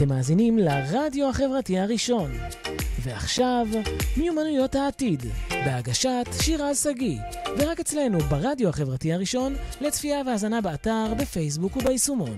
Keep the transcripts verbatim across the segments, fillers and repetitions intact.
אתם מאזינים לרדיו החברתי הראשון. ועכשיו, מיומנויות העתיד, בהגשת שירה סגי, ורק אצלנו ברדיו החברתי הראשון, לצפייה והזנה באתר, בפייסבוק וביישומון.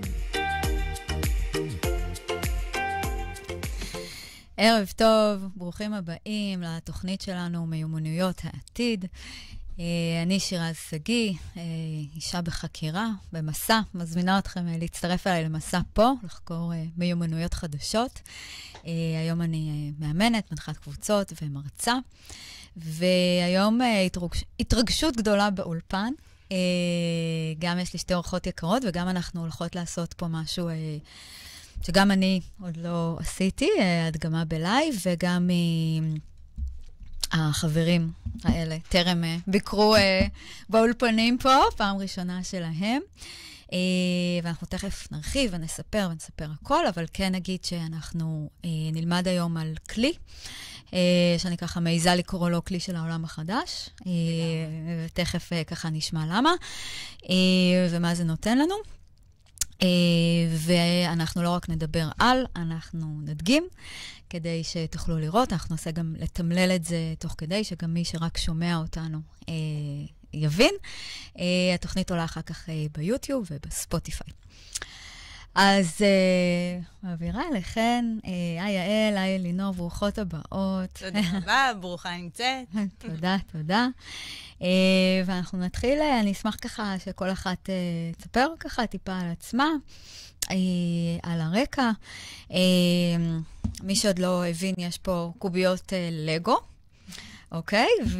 ערב טוב, ברוכים הבאים לתוכנית שלנו מיומנויות העתיד. אני שירה סגי, אישה בחקירה, במסע, מזמינה אתכם להצטרף אליי למסע פה, לחקור מיומנויות חדשות. היום אני מאמנת, מנחת קבוצות ומרצה, והיום התרגשות גדולה באולפן. גם יש לי שתי אורחות יקרות, וגם אנחנו הולכות לעשות פה משהו שגם אני עוד לא עשיתי, הדגמה בלייב, וגם החברים האלה טרם ביקרו באולפנים פה, פעם ראשונה שלהם. ואנחנו תכף נרחיב ונספר ונספר הכל, אבל כן נגיד שאנחנו נלמד היום על כלי, שאני ככה מעיזה לקרוא לו כלי של העולם החדש, ותכף ככה נשמע למה, ומה זה נותן לנו. ואנחנו לא רק נדבר על, אנחנו נדגים, כדי שתוכלו לראות. אנחנו נעשה גם לתמלל את זה תוך כדי, שגם מי שרק שומע אותנו יבין. התוכנית עולה אחר כך ביוטיוב ובספוטיפיי. אז מעבירה אליכן, היי יעל, היי אלינור, ברוכות הבאות. תודה רבה, ברוכה נמצאת. תודה, תודה. ואנחנו נתחיל, אני אשמח ככה שכל אחת תספר ככה טיפה על עצמה, על הרקע. מי שעוד לא הבין, יש פה קוביות לגו, אוקיי? ו...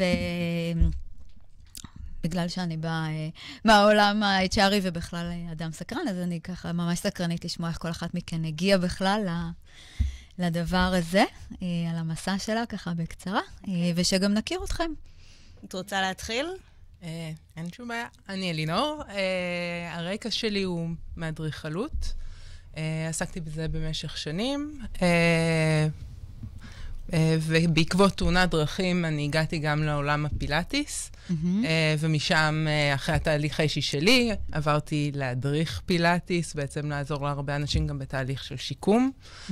בגלל שאני באה מהעולם ה-אייץ' אר ובכלל אדם סקרן, אז אני ככה ממש סקרנית לשמוע איך כל אחת מכן הגיעה בכלל לדבר הזה, על המסע שלה ככה בקצרה, ושגם נכיר אתכם. את רוצה להתחיל? אין שום בעיה. אני אלינור, הרקע שלי הוא מאדריכלות, עסקתי בזה במשך שנים, ובעקבות תאונת דרכים אני הגעתי גם לעולם הפילאטיס, ומשם, אחרי התהליך האישי שלי, עברתי להדריך פילאטיס, בעצם לעזור להרבה אנשים גם בתהליך של שיקום,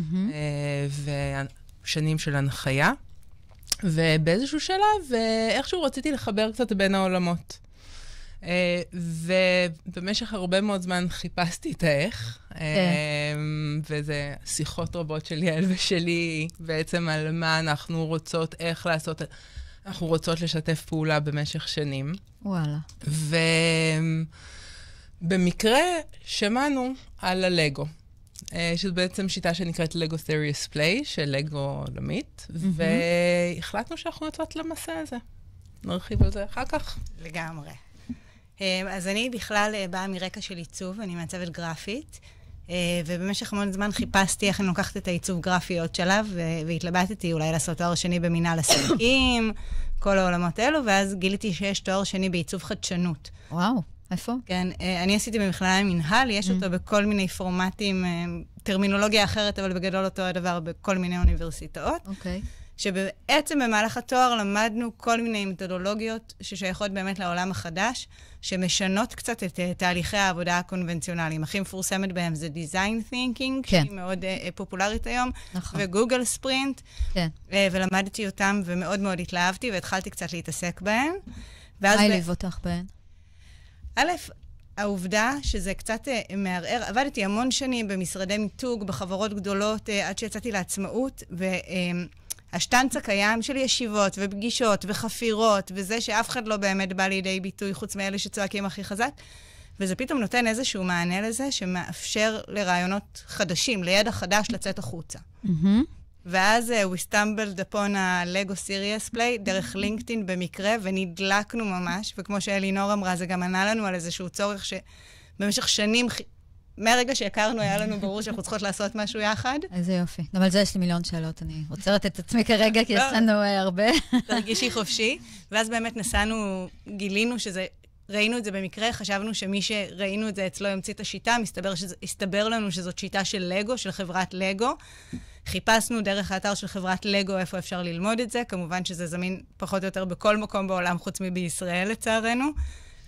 ושנים של הנחיה. ובאיזשהו שלב, איכשהו רציתי לחבר קצת בין העולמות. ובמשך הרבה מאוד זמן חיפשתי את האיך, וזה שיחות רבות של יעל ושלי, בעצם על מה אנחנו רוצות, איך לעשות, אנחנו רוצות לשתף פעולה במשך שנים. וואלה. ובמקרה שמענו על הלגו, שזו בעצם שיטה שנקראת לגו Serious Play, של לגו עולמית, והחלטנו שאנחנו יוצאות למסע הזה. נרחיב על זה אחר כך. לגמרי. אז אני בכלל באה מרקע של עיצוב, אני מעצבת גרפית, ובמשך המון זמן חיפשתי איך אני לוקחת את העיצוב גרפי עוד שלב, והתלבטתי אולי לעשות תואר שני במינהל עסקים, כל העולמות האלו, ואז גיליתי שיש תואר שני בעיצוב חדשנות. וואו, איפה? כן, אני עשיתי במכללה המנהל, יש אותו בכל מיני פורמטים, טרמינולוגיה אחרת, אבל בגדול אותו הדבר בכל מיני אוניברסיטאות. אוקיי. שבעצם במהלך התואר למדנו כל מיני מתודולוגיות ששייכות באמת לעולם החדש, שמשנות קצת את uh, תהליכי העבודה הקונבנציונליים. הכי מפורסמת בהם זה Design Thinking, כן. שהיא מאוד uh, פופולרית היום, נכון. וגוגל ספרינט, כן. uh, ולמדתי אותם ומאוד מאוד התלהבתי, והתחלתי קצת להתעסק בהם. מה העליב אותך בהן? א', העובדה שזה קצת uh, מערער, עבדתי המון שנים במשרדי מיתוג, בחברות גדולות, uh, עד שיצאתי לעצמאות, ו... Uh, השטנץ הקיים של ישיבות ופגישות וחפירות, וזה שאף אחד לא באמת בא לידי ביטוי חוץ מאלה שצועקים הכי חזק, וזה פתאום נותן איזשהו מענה לזה, שמאפשר לרעיונות חדשים, לידע חדש לצאת החוצה. Mm-hmm. ואז uh, we stumbled upon ה-Lego Serious Play, דרך לינקדאין במקרה, ונדלקנו ממש, וכמו שאלינור אמרה, זה גם ענה לנו על איזשהו צורך שבמשך שנים... מהרגע שהכרנו, היה לנו ברור שאנחנו צריכות לעשות משהו יחד. איזה יופי. גם על זה יש לי מיליון שאלות. אני עוצרת את עצמי כרגע, כי יש לנו הרבה. תרגישי חופשי. ואז באמת נסענו, גילינו שזה, ראינו את זה במקרה, חשבנו שמי שראינו את זה אצלו ימציא את השיטה, מסתבר, שזה, הסתבר לנו שזאת שיטה של לגו, של חברת לגו. חיפשנו דרך האתר של חברת לגו איפה אפשר ללמוד את זה. כמובן שזה זמין פחות או יותר בכל מקום בעולם, חוץ מבישראל לצערנו.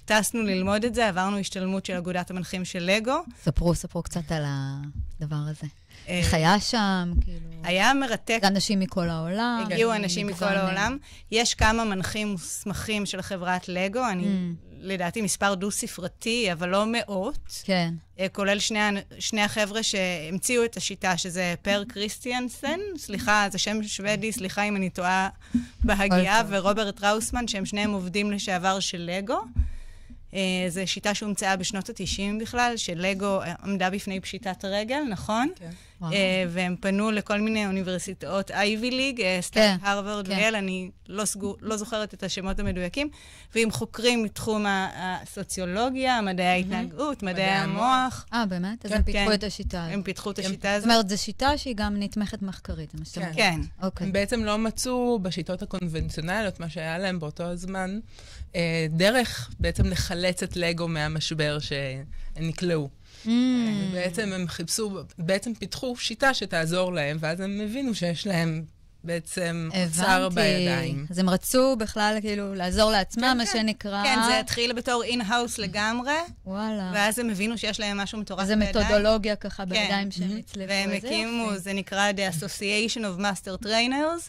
טסנו ללמוד את זה, עברנו השתלמות של אגודת המנחים של לגו. ספרו, ספרו קצת על הדבר הזה. איך היה שם, כאילו... היה מרתק. אנשים מכל העולם. הגיעו אנשים מכל העולם. יש כמה מנחים מוסמכים של חברת לגו, אני לדעתי מספר דו-ספרתי, אבל לא מאות. כן. כולל שני, שני החבר'ה שהמציאו את השיטה, שזה פר קריסטיאנסן, סליחה, זה שם שוודי, סליחה אם אני טועה בהגיעה, ורוברט ראוסמן, שהם שניהם עובדים לשעבר של לגו. זו שיטה שהומצאה בשנות ה-תשעים בכלל, שלגו עמדה בפני פשיטת רגל, נכון? כן. והם פנו לכל מיני אוניברסיטאות אייבי ליג, סטנפורד, הרווארד וייל, אני לא זוכרת את השמות המדויקים, ועם חוקרים מתחום הסוציולוגיה, מדעי ההתנהגות, מדעי המוח. אה, באמת? אז הם פיתחו את השיטה הזאת. הם פיתחו את השיטה הזאת. זאת אומרת, זו שיטה שהיא גם נתמכת מחקרית. כן. הם בעצם לא מצאו בשיטות הקונבנציונליות, מה שהיה להם באותו הזמן, דרך בעצם לחלץ את לגו מהמשבר שנקלעו. בעצם הם חיפשו, בעצם פיתחו שיטה שתעזור להם, ואז הם הבינו שיש להם בעצם אוצר בידיים. אז הם רצו בכלל כאילו לעזור לעצמם, מה שנקרא... כן, זה התחיל בתור אין-האוס לגמרי. וואלה. ואז הם הבינו שיש להם משהו מטורף בידיים. זה מתודולוגיה ככה בידיים שהם הצליחו. והם הקימו, זה נקרא The Association of Master Trainers,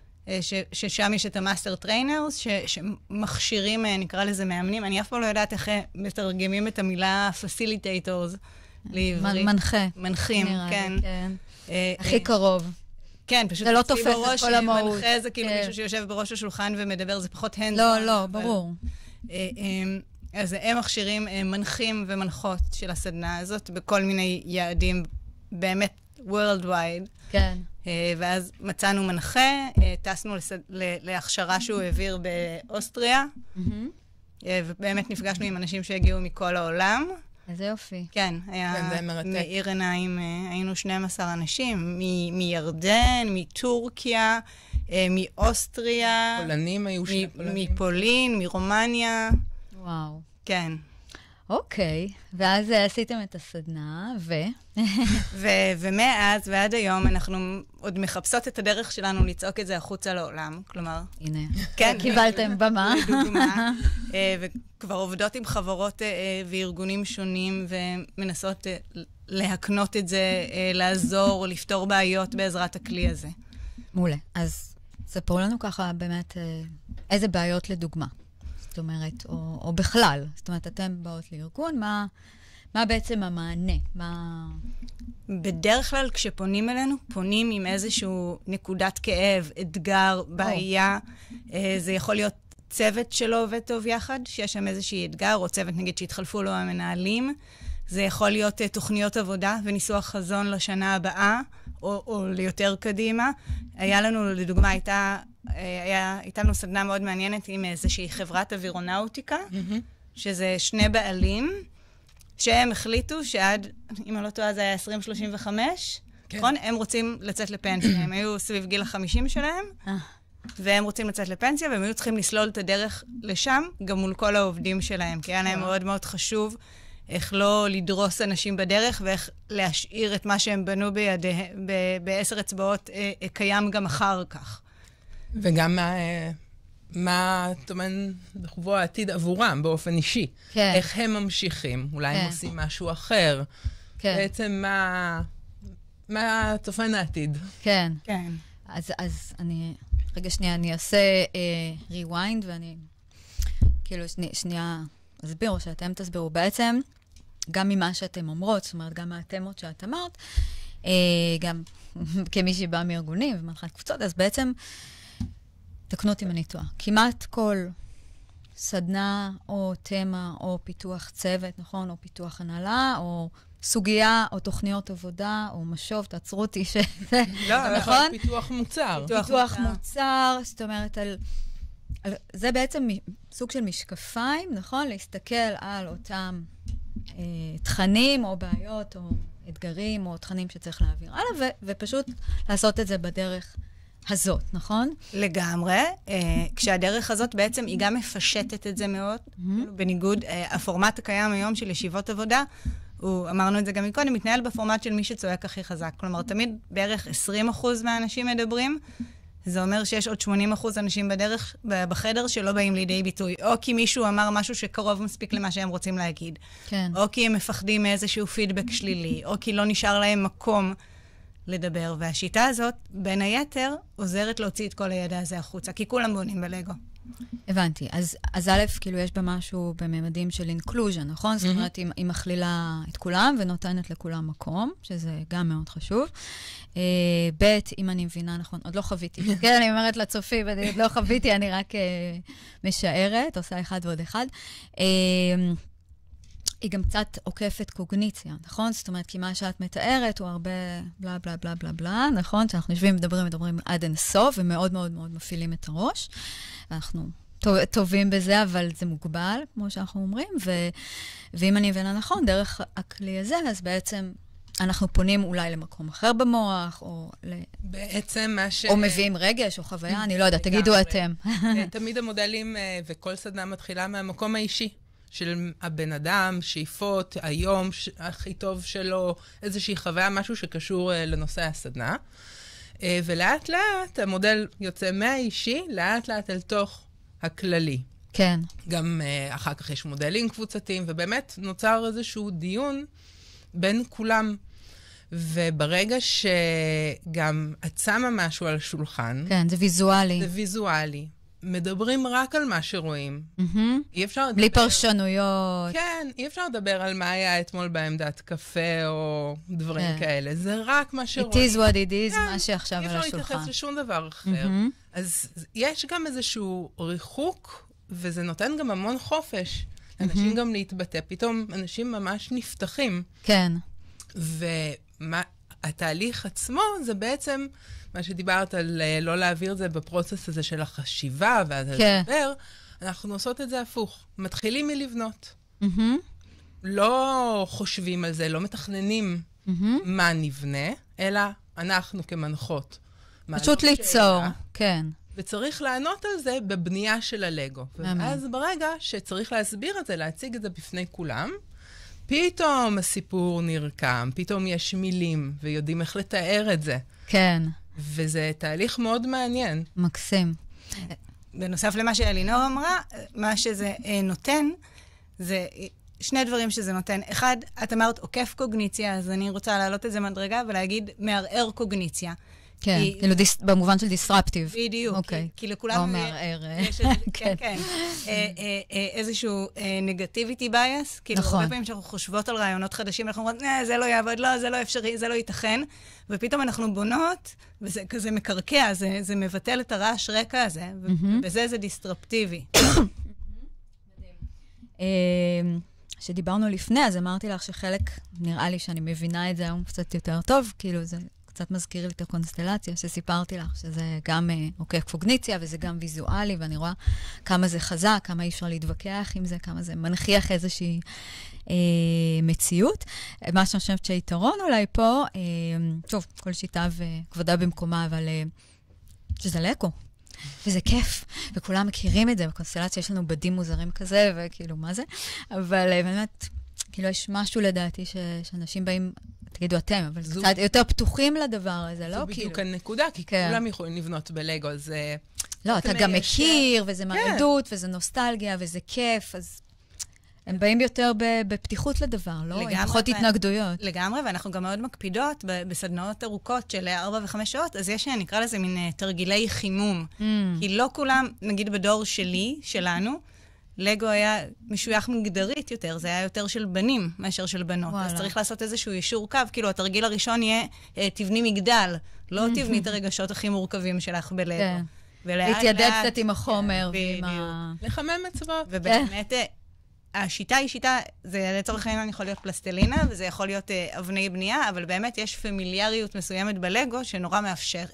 ששם יש את המאסטר טריינרס, שמכשירים, נקרא לזה מאמנים. אני אף פעם לא יודעת איך מתרגמים את המילה פסיליטייטורס לעברית. מנחה. מנחים, כן. הכי קרוב. כן, פשוט זה לא תופס את כל המהות. מנחה זה כאילו מישהו שיושב בראש השולחן ומדבר, זה פחות הנדס. לא, לא, ברור. אז הם מכשירים מנחים ומנחות של הסדנה הזאת, בכל מיני יעדים באמת worldwide. כן. ואז מצאנו מנחה, טסנו להכשרה שהוא העביר באוסטריה, ובאמת נפגשנו עם אנשים שהגיעו מכל העולם. איזה יופי. כן, היה מאיר עיניים, היינו שנים עשר אנשים, מירדן, מטורקיה, מאוסטריה. פולנים היו שני פולנים. מפולין, מרומניה. וואו. כן. אוקיי, ואז עשיתם את הסדנה, ו... ומאז ועד היום אנחנו עוד מחפשות את הדרך שלנו לצעוק את זה החוצה לעולם, כלומר... הנה, קיבלתם במה. לדוגמה, וכבר עובדות עם חברות וארגונים שונים, ומנסות להקנות את זה, לעזור, לפתור בעיות בעזרת הכלי הזה. מעולה. אז ספרו לנו ככה באמת איזה בעיות לדוגמה. זאת אומרת, או, או בכלל. זאת אומרת, אתם באות לארגון, מה, מה בעצם המענה? מה... בדרך כלל, כשפונים אלינו, פונים עם איזשהו נקודת כאב, אתגר, בעיה. Oh. זה יכול להיות צוות שלא עובד טוב יחד, שיש שם איזושהי אתגר, או צוות, נגיד, שהתחלפו לו המנהלים. זה יכול להיות תוכניות עבודה וניסוח חזון לשנה הבאה, או, או ליותר קדימה. היה לנו, לדוגמה, הייתה... היה, הייתה לנו סדנה מאוד מעניינת עם איזושהי חברת אווירונאוטיקה, mm-hmm. שזה שני בעלים, שהם החליטו שעד, אם אני לא טועה, זה היה עשרים שלושים וחמש, כן. נכון? הם רוצים לצאת לפנסיה. הם היו סביב גיל החמישים שלהם, והם רוצים לצאת לפנסיה, והם היו צריכים לסלול את הדרך לשם, גם מול כל העובדים שלהם, כי היה להם מאוד מאוד חשוב איך לא לדרוס אנשים בדרך, ואיך להשאיר את מה שהם בנו בידיהם, בעשר אצבעות, קיים גם אחר כך. וגם מה, מה, זאת אומרת, בחובו העתיד עבורם באופן אישי. כן. איך הם ממשיכים, אולי כן. הם עושים משהו אחר. כן. בעצם מה, מה צופן העתיד. כן. כן. אז, אז אני, רגע שנייה, אני אעשה אה, rewind, ואני, כאילו, שני, שנייה, אסביר, או שאתם תסבירו. בעצם, גם ממה שאתם אומרות, זאת אומרת, גם מהתמות שאת אמרת, אה, גם כמי שבא מארגונים ומנחת קבוצות, אז בעצם, תקנו אותי אם אני טועה. כמעט כל סדנה או תמה או פיתוח צוות, נכון? או פיתוח הנהלה, או סוגיה, או תוכניות עבודה, או משוב, תעצרו אותי שזה, לא, נכון? פיתוח מוצר. פיתוח, פיתוח מוצר. מוצר, זאת אומרת, על, על, זה בעצם סוג של משקפיים, נכון? להסתכל על אותם אה, תכנים או בעיות או אתגרים או תכנים שצריך להעביר הלאה, ו, ופשוט לעשות את זה בדרך הזאת, נכון? לגמרי. כשהדרך הזאת בעצם היא גם מפשטת את זה מאוד, בניגוד, הפורמט הקיים היום של ישיבות עבודה, הוא, אמרנו את זה גם מקודם, מתנהל בפורמט של מי שצועק הכי חזק. כלומר, תמיד בערך עשרים אחוז מהאנשים מדברים, זה אומר שיש עוד שמונים אחוז אנשים בדרך, בחדר שלא באים לידי ביטוי. או כי מישהו אמר משהו שקרוב מספיק למה שהם רוצים להגיד. כן. או כי הם מפחדים מאיזשהו פידבק שלילי, או כי לא נשאר להם מקום לדבר. והשיטה הזאת, בין היתר, עוזרת להוציא את כל הידע הזה החוצה, כי כולם בונים בלגו. הבנתי. אז, אז א', כאילו יש בה משהו בממדים של אינקלוז'ן, נכון? Mm-hmm. זאת אומרת, היא, היא מכלילה את כולם ונותנת לכולם מקום, שזה גם מאוד חשוב. Uh, ב', אם אני מבינה נכון, עוד לא חוויתי. כן, אני אומרת לצופים, אני עוד לא חוויתי, אני רק uh, משערת, עושה אחד ועוד אחד. Uh, היא גם קצת עוקפת קוגניציה, נכון? זאת אומרת, כי מה שאת מתארת הוא הרבה בלה בלה בלה בלה בלה, נכון? שאנחנו יושבים, מדברים, מדברים עד אין סוף, ומאוד מאוד מאוד מפעילים את הראש. אנחנו טוב, טובים בזה, אבל זה מוגבל, כמו שאנחנו אומרים, ו, ואם אני מבינה נכון, דרך הכלי הזה, אז בעצם אנחנו פונים אולי למקום אחר במוח, או ל... בעצם מה ש... או מביאים רגש או חוויה, אני לא יודעת, תגידו אתם. תמיד המודלים, וכל סדנה מתחילה מהמקום האישי. של הבן אדם, שאיפות, היום ש... הכי טוב שלו, איזושהי חוויה, משהו שקשור uh, לנושא הסדנה. Uh, ולאט לאט המודל יוצא מהאישי, לאט לאט אל תוך הכללי. כן. גם uh, אחר כך יש מודלים קבוצתיים, ובאמת נוצר איזשהו דיון בין כולם. וברגע שגם את שמה משהו על השולחן... כן, זה ויזואלי. זה ויזואלי. מדברים רק על מה שרואים. Mm-hmm. אי אפשר לדבר... בלי פרשנויות. כן, אי אפשר לדבר על מה היה אתמול בעמדת קפה או דברים כן. כאלה. זה רק מה שרואים. It is what it is, כן. מה שעכשיו על השולחן. אי אפשר להתייחס לשום דבר אחר. Mm-hmm. אז יש גם איזשהו ריחוק, וזה נותן גם המון חופש. Mm-hmm. אנשים גם להתבטא. פתאום אנשים ממש נפתחים. כן. והתהליך עצמו זה בעצם... מה שדיברת על לא להעביר את זה בפרוצס הזה של החשיבה, ואז כן. לדבר, אנחנו עושות את זה הפוך. מתחילים מלבנות. Mm-hmm. לא חושבים על זה, לא מתכננים mm-hmm. מה נבנה, אלא אנחנו כמנחות. פשוט ליצור, כן. וצריך לענות על זה בבנייה של הלגו. ואז ברגע שצריך להסביר את זה, להציג את זה בפני כולם, פתאום הסיפור נרקם, פתאום יש מילים, ויודעים איך לתאר את זה. כן. וזה תהליך מאוד מעניין. מקסים. בנוסף למה שאלינור אמרה, מה שזה נותן, זה שני דברים שזה נותן. אחד, את אמרת עוקף קוגניציה, אז אני רוצה להעלות את זה מדרגה ולהגיד מערער קוגניציה. כן, כאילו במובן של דיסרפטיב. בדיוק. אוקיי. כי לכולנו... או מערער. כן, כן. איזשהו נגטיביטי בייס. כאילו, הרבה פעמים שאנחנו חושבות על רעיונות חדשים, אנחנו אומרות, זה לא יעבוד, לא, זה לא אפשרי, זה לא ייתכן. ופתאום אנחנו בונות, וזה כזה מקרקע, זה מבטל את הרעש רקע הזה, ובזה זה דיסטרפטיבי. שדיברנו לפני, אז אמרתי לך שחלק, נראה לי שאני מבינה את זה היום קצת יותר טוב, כאילו זה קצת מזכיר לי את הקונסטלציה, שסיפרתי לך שזה גם עוקף קוגניציה, וזה גם ויזואלי, ואני רואה כמה זה חזק, כמה אי אפשר להתווכח עם זה, כמה זה מנחיח איזושהי אה, מציאות. מה שאני חושבת שהיתרון אולי פה, אה, טוב, כל שיטה וכבודה במקומה, אבל אה, שזה לקו. וזה כיף, וכולם מכירים את זה, בקונסטלציה יש לנו בדים מוזרים כזה, וכאילו, מה זה? אבל באמת, כאילו, יש משהו לדעתי ש... שאנשים באים, תגידו אתם, אבל זו... קצת יותר פתוחים לדבר הזה, לא? זו בדיוק כאילו... הנקודה, כי כן. כולם יכולים לבנות בלגו, אז... לא, אתה גם יש... מכיר, וזה כן. מעדות, וזה נוסטלגיה, וזה כיף, אז... הם באים יותר בפתיחות לדבר, לא? עם פחות התנגדויות. לגמרי, ואנחנו גם מאוד מקפידות בסדנאות ארוכות של ארבע וחמש שעות, אז יש, נקרא לזה, מין תרגילי חימום. Mm. כי לא כולם, נגיד בדור שלי, שלנו, לגו היה משוייך מגדרית יותר, זה היה יותר של בנים מאשר של בנות. וואלה. אז צריך לעשות איזשהו אישור קו, כאילו התרגיל הראשון יהיה, תבני מגדל, לא תבני את הרגשות הכי מורכבים שלך בלגו. כן. להתיידד קצת עם החומר ועם ה... לחמם אצבעות. ובאמת... השיטה היא שיטה, זה לצורך העניין יכול להיות פלסטלינה, וזה יכול להיות אה, אבני בנייה, אבל באמת יש פמיליאריות מסוימת בלגו שנורא מאפשרת.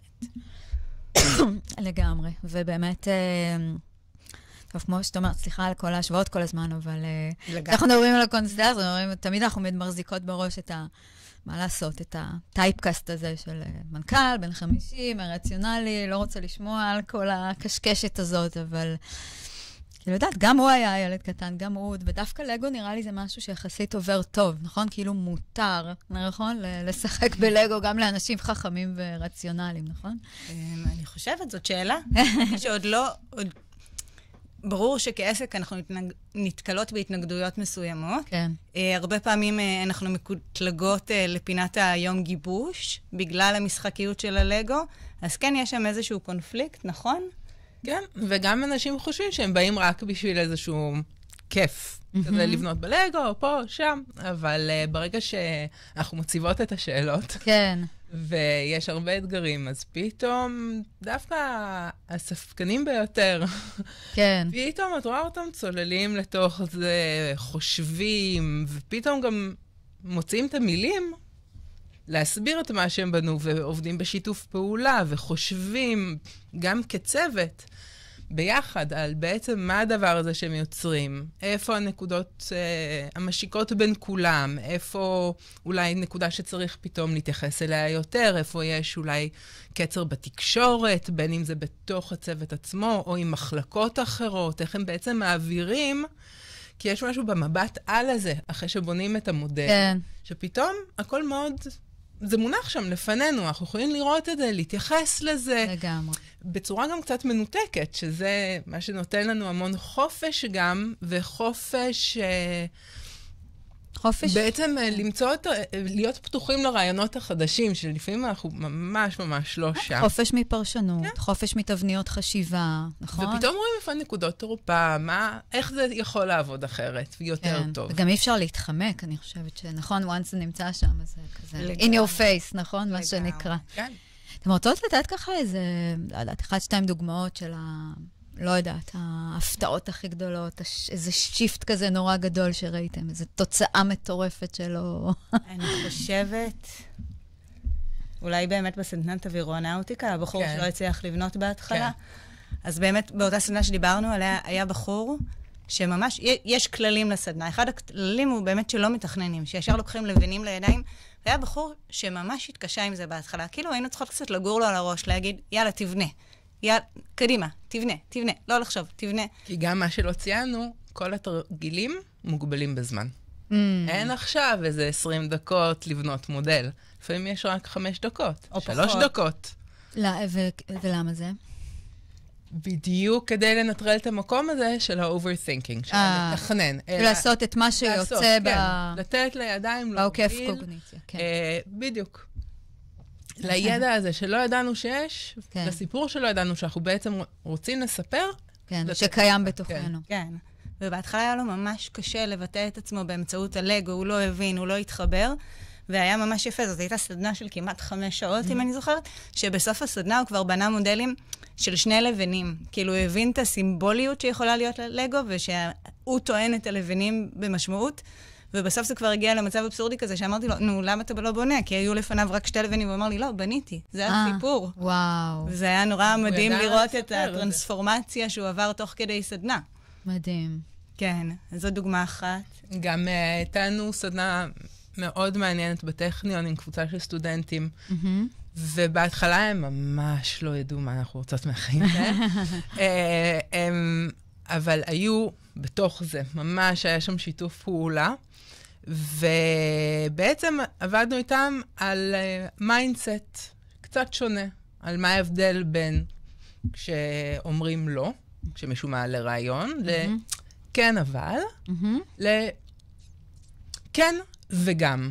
לגמרי, ובאמת, אה, טוב, כמו שאתה אומר, סליחה על כל ההשוואות כל הזמן, אבל אה, אנחנו מדברים על הקונסטלציה, תמיד אנחנו מחזיקות בראש את ה... מה לעשות, את הטייפקאסט הזה של מנכ"ל, בן חמישים, הרציונלי, לא רוצה לשמוע על כל הקשקשת הזאת, אבל... כאילו, יודעת, גם הוא היה ילד קטן, גם הוא, ודווקא לגו נראה לי זה משהו שיחסית עובר טוב, נכון? כאילו מותר, נכון? לשחק בלגו גם לאנשים חכמים ורציונליים, נכון? אני חושבת, זאת שאלה. שעוד לא... ברור שכעסק אנחנו נתקלות בהתנגדויות מסוימות. כן. הרבה פעמים אנחנו מקוטלגות לפינת היום גיבוש, בגלל המשחקיות של הלגו, אז כן, יש שם איזשהו קונפליקט, נכון? כן, וגם אנשים חושבים שהם באים רק בשביל איזשהו כיף. כזה לבנות בלגו, פה, שם, אבל uh, ברגע שאנחנו מציבות את השאלות, כן. ויש הרבה אתגרים, אז פתאום דווקא הספקנים ביותר, כן. פתאום את רואה אותם צוללים לתוך זה, חושבים, ופתאום גם מוצאים את המילים להסביר את מה שהם בנו, ועובדים בשיתוף פעולה, וחושבים גם כצוות, ביחד על בעצם מה הדבר הזה שהם יוצרים, איפה הנקודות אה, המשיקות בין כולם, איפה אולי נקודה שצריך פתאום להתייחס אליה יותר, איפה יש אולי קצר בתקשורת, בין אם זה בתוך הצוות עצמו, או עם מחלקות אחרות, איך הם בעצם מעבירים, כי יש משהו במבט על הזה, אחרי שבונים את המודל, כן. שפתאום הכל מאוד... זה מונח שם לפנינו, אנחנו יכולים לראות את זה, להתייחס לזה. לגמרי. בצורה גם קצת מנותקת, שזה מה שנותן לנו המון חופש גם, וחופש... חופש? בעצם למצוא את... להיות פתוחים לרעיונות החדשים, שלפעמים אנחנו ממש ממש לא שם. חופש מפרשנות, חופש מתבניות חשיבה, נכון? ופתאום רואים איפה נקודות תורפה, מה, איך זה יכול לעבוד אחרת, ויותר טוב. וגם אי אפשר להתחמק, אני חושבת שנכון, once זה נמצא שם, אז זה כזה, in your face, נכון? מה שנקרא. כן. אתם רוצות לתת ככה איזה, לא יודעת, אחת, שתיים דוגמאות של ה... לא יודעת, ההפתעות הכי גדולות, איזה שיפט כזה נורא גדול שראיתם, איזו תוצאה מטורפת שלו. אני חושבת, אולי באמת בסדנת אווירונאוטיקה, הבחור כן. שלא הצליח לבנות בהתחלה. כן. אז באמת, באותה סדנה שדיברנו עליה, היה בחור שממש, יש כללים לסדנה. אחד הכללים הוא באמת שלא מתכננים, שישר לוקחים לבנים לידיים, והיה בחור שממש התקשה עם זה בהתחלה. כאילו היינו צריכות קצת לגור לו על הראש, להגיד, יאללה, תבנה. יאללה, קדימה, תבנה, תבנה, לא לחשוב, תבנה. כי גם מה שלא ציינו, כל התרגילים מוגבלים בזמן. Mm. אין עכשיו איזה עשרים דקות לבנות מודל. לפעמים יש רק חמש דקות, שלוש פחות. דקות. לא, ו- ולמה זה? בדיוק כדי לנטרל את המקום הזה של ה-overthinking, של לתכנן. לעשות את מה שיוצא ב... לתת לידיים להוביל. בעוקף קוגניציה, כן. בדיוק. לידע הזה שלא ידענו שיש, לסיפור שלא ידענו שאנחנו בעצם רוצים לספר. כן, שקיים בתוכנו. כן. ובהתחלה היה לו ממש קשה לבטא את עצמו באמצעות הלגו, הוא לא הבין, הוא לא התחבר, והיה ממש יפה. זאת הייתה סדנה של כמעט חמש שעות, אם אני זוכרת, שבסוף הסדנה הוא כבר בנה מודלים של שני לבנים. כאילו הוא הבין את הסימבוליות שיכולה להיות ללגו, ושהוא טוען את הלבנים במשמעות, ובסוף זה כבר הגיע למצב אבסורדי כזה, שאמרתי לו, נו, למה אתה לא בונה? כי היו לפניו רק שתי לבנים, והוא אמר לי, לא, בניתי, זה הסיפור. וואו. וזה היה נורא מדהים לראות את הטרנספורמציה שהוא עבר תוך כדי סדנה. מדהים. כן, זו דוגמה אחת. גם הייתנו סדנה מאוד מעניינת בטכניון עם קבוצה של סטודנטים, ובהתחלה הם ממש לא ידעו מה אנחנו רוצות מהחיים. אבל היו בתוך זה, ממש היה שם שיתוף פעולה, ובעצם עבדנו איתם על מיינדסט קצת שונה, על מה ההבדל בין כשאומרים לא, כשמישהו מעלה רעיון, לכן אבל, לכן וגם.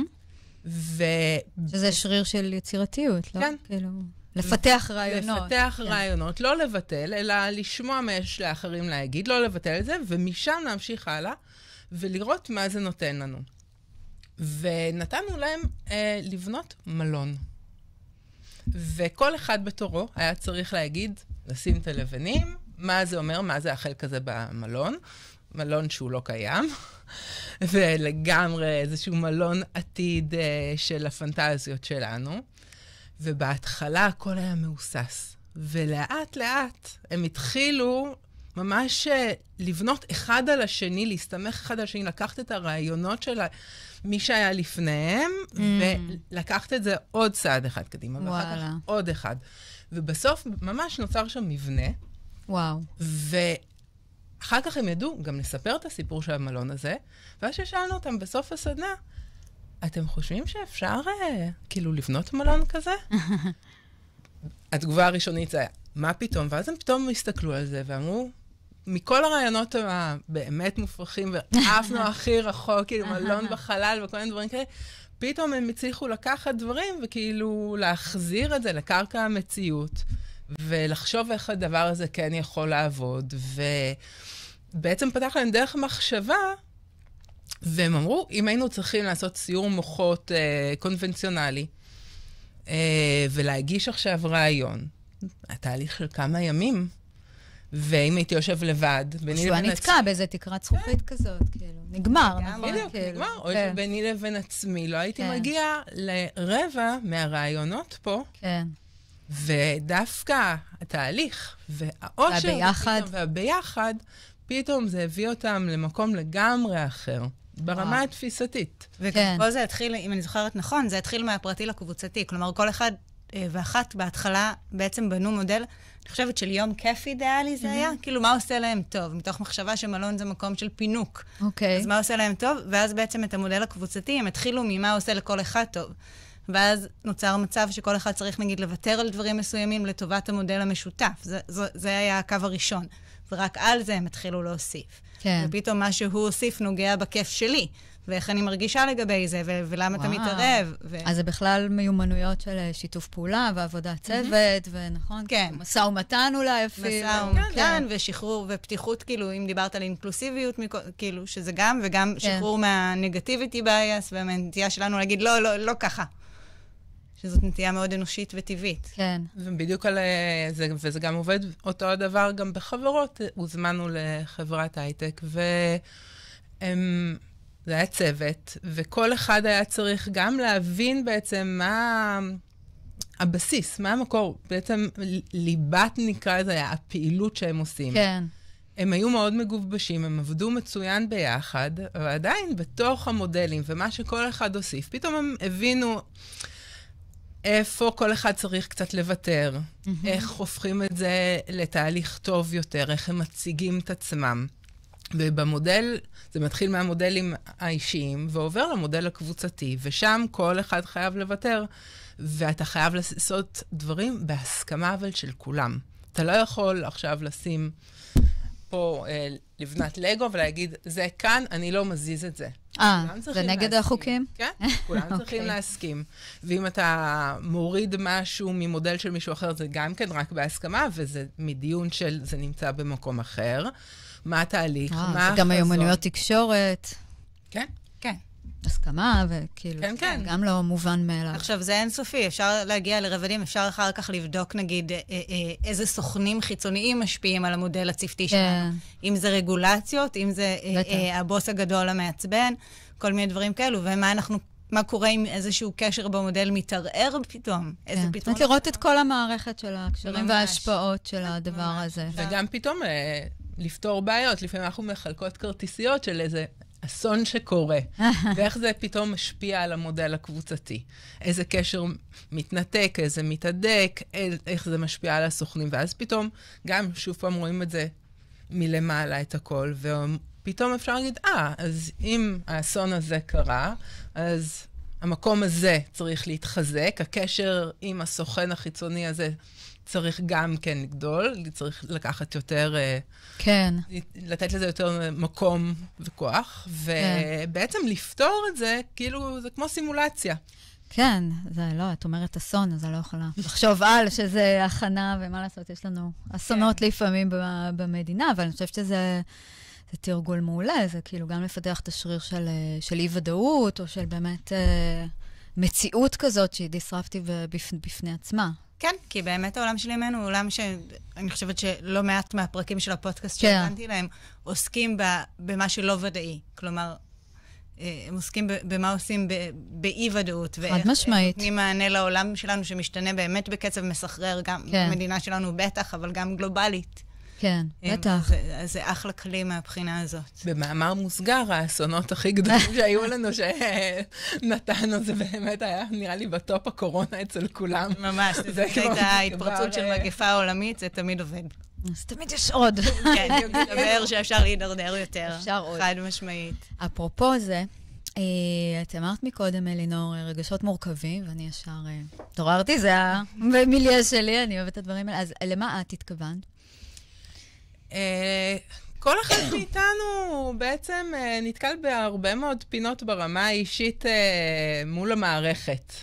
שזה שריר של יצירתיות, לא? כן. כאילו... לפתח רעיונות. לפתח רעיונות, לא לבטל, אלא לשמוע מה יש לאחרים להגיד, לא לבטל את זה, ומשם להמשיך הלאה, ולראות מה זה נותן לנו. ונתנו להם אה, לבנות מלון. וכל אחד בתורו היה צריך להגיד, לשים את הלבנים, מה זה אומר, מה זה החלק הזה במלון, מלון שהוא לא קיים, ולגמרי איזשהו מלון עתיד אה, של הפנטזיות שלנו. ובהתחלה הכל היה מאוסס. ולאט לאט הם התחילו ממש לבנות אחד על השני, להסתמך אחד על השני, לקחת את הרעיונות של מי שהיה לפניהם, mm. ולקחת את זה עוד צעד אחד קדימה, ואחר כך עוד אחד. ובסוף ממש נוצר שם מבנה. וואו. אחר כך הם ידעו גם לספר את הסיפור של המלון הזה, ואז ששאלנו אותם בסוף הסדנה, אתם חושבים שאפשר אה, כאילו לבנות מלון כזה? התגובה הראשונית זה היה, מה פתאום? ואז הם פתאום הסתכלו על זה ואמרו, מכל הרעיונות הבאמת מופרכים, ועפנו הכי רחוק, כאילו מלון בחלל וכל מיני דברים כאלה, פתאום הם הצליחו לקחת דברים וכאילו להחזיר את זה לקרקע המציאות, ולחשוב איך הדבר הזה כן יכול לעבוד, ובעצם פתח להם דרך מחשבה, והם אמרו, אם היינו צריכים לעשות סיור מוחות אה, קונבנציונלי, אה, ולהגיש עכשיו רעיון, התהליך של כמה ימים, ואם הייתי יושב לבד, ביני לבין עצמי... שהוא נתקע באיזה תקרת זכוכית כזאת, כאילו, נגמר. בדיוק, נגמר. או שביני לבין עצמי, לא הייתי מגיע לרבע מהרעיונות פה, ודווקא התהליך והאושר, והביחד, פתאום זה הביא אותם למקום לגמרי אחר, ברמה התפיסתית. וכל זה התחיל, אם אני זוכרת נכון, זה התחיל מהפרטי לקבוצתי. כלומר, כל אחד ואחת בהתחלה בעצם בנו מודל, אני חושבת של יום כיף אידיאלי זה היה, כאילו מה עושה להם טוב, מתוך מחשבה שמלון זה מקום של פינוק. אוקיי. אז מה עושה להם טוב, ואז בעצם את המודל הקבוצתי, הם התחילו ממה עושה לכל אחד טוב. ואז נוצר מצב שכל אחד צריך, נגיד, לוותר על דברים מסוימים לטובת המודל המשותף. זה, זה, זה היה הקו הראשון. ורק על זה הם התחילו להוסיף. כן. ופתאום מה שהוא הוסיף נוגע בכיף שלי. ואיך אני מרגישה לגבי זה, ו- ולמה אתה מתערב. ו- אז זה בכלל מיומנויות של שיתוף פעולה, ועבודת צוות, ונכון? כן. מסע ומתן אולי אפילו. מסע ומתן, ושחרור, ופתיחות, כאילו, אם דיברת על אינקלוסיביות, כאילו, שזה גם, וגם שחרור מהנגטיביטי בייס, והנטייה שלנו להגיד, לא, לא, לא ככה. שזאת נטייה מאוד אנושית וטבעית. כן. ובדיוק על זה, וזה גם עובד אותו הדבר גם בחברות. הוזמנו לחברת הייטק, והם... זה היה צוות, וכל אחד היה צריך גם להבין בעצם מה הבסיס, מה המקור, בעצם ליבת נקרא לזה, היה הפעילות שהם עושים. כן. הם היו מאוד מגובשים, הם עבדו מצוין ביחד, אבל עדיין בתוך המודלים ומה שכל אחד הוסיף, פתאום הם הבינו איפה כל אחד צריך קצת לוותר, mm-hmm. איך הופכים את זה לתהליך טוב יותר, איך הם מציגים את עצמם. ובמודל, זה מתחיל מהמודלים האישיים, ועובר למודל הקבוצתי, ושם כל אחד חייב לוותר, ואתה חייב לעשות דברים בהסכמה אבל של כולם. אתה לא יכול עכשיו לשים פה אה, לבנת לגו ולהגיד, זה כאן, אני לא מזיז את זה. אה, זה נגד החוקים? כן, כולם צריכים להסכים. ואם אתה מוריד משהו ממודל של מישהו אחר, זה גם כן רק בהסכמה, וזה מדיון של זה נמצא במקום אחר. מה התהליך, מה החזון. גם מיומנויות תקשורת. כן. כן. הסכמה, וכאילו, כן, כן. גם לא מובן מאליו. עכשיו, זה אינסופי, אפשר להגיע לרבדים, אפשר אחר כך לבדוק, נגיד, איזה סוכנים חיצוניים משפיעים על המודל הצפתי שלנו. אם זה רגולציות, אם זה הבוס הגדול המעצבן, כל מיני דברים כאלו, ומה אנחנו... מה קורה עם איזשהו קשר במודל מתערער פתאום? איזה פתרון? לראות את כל המערכת של הקשרים וההשפעות של הדבר הזה. וגם פתאום לפתור בעיות. לפעמים אנחנו מחלקות כרטיסיות של איזה אסון שקורה. ואיך זה פתאום משפיע על המודל הקבוצתי. איזה קשר מתנתק, איזה מתהדק, איך זה משפיע על הסוכנים. ואז פתאום גם שוב פעם רואים את זה מלמעלה את הכל, ופתאום אפשר להגיד, אה, אז אם האסון הזה קרה, אז המקום הזה צריך להתחזק, הקשר עם הסוכן החיצוני הזה צריך גם כן לגדול, צריך לקחת יותר... כן. לתת לזה יותר מקום וכוח, ובעצם לפתור את זה, כאילו, זה כמו סימולציה. כן, זה לא, את אומרת אסון, אז אני לא יכולה לחשוב על שזה הכנה, ומה לעשות, יש לנו אסונות לפעמים במדינה, אבל אני חושבת שזה... זה תרגול מעולה, זה כאילו גם לפתח את השריר של, של אי-ודאות, או של באמת אה, מציאות כזאת שהיא דיסרפטיב בפ, בפני עצמה. כן, כי באמת העולם של ימינו הוא עולם שאני חושבת שלא מעט מהפרקים של הפודקאסט שהבנתי להם, עוסקים במה שלא ודאי. כלומר, הם עוסקים במה עושים באי-ודאות. חד משמעית. נותנים מענה לעולם שלנו שמשתנה באמת בקצב מסחרר, גם במדינה שלנו בטח, אבל גם גלובלית. כן, בטח. זה, זה אחלה כלי מהבחינה הזאת. במאמר מוסגר, האסונות הכי גדולים שהיו לנו, שנתנו, זה באמת היה, נראה לי, בטופ הקורונה אצל כולם. ממש, זה הייתה התפרצות של מגפה עולמית, זה תמיד עובד. אז תמיד יש עוד. כן, מדבר שאפשר להידרדר יותר. אפשר עוד. חד משמעית. אפרופו זה, את אמרת מקודם, אלינור, רגשות מורכבים, ואני ישר התעוררתי, זה המיליה שלי, אני אוהבת את הדברים האלה. אז למה את התכוונת? כל אחד מאיתנו בעצם נתקל בהרבה מאוד פינות ברמה האישית מול המערכת.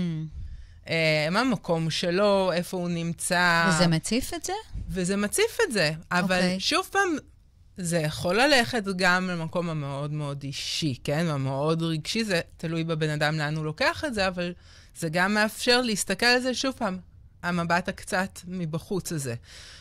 מה המקום שלו, איפה הוא נמצא. וזה מציף את זה? וזה מציף את זה, אבל שוב פעם, זה יכול ללכת גם למקום המאוד מאוד אישי, כן? המאוד רגשי, זה תלוי בבן אדם לאן הוא לוקח את זה, אבל זה גם מאפשר להסתכל על זה שוב פעם, המבט הקצת מבחוץ הזה.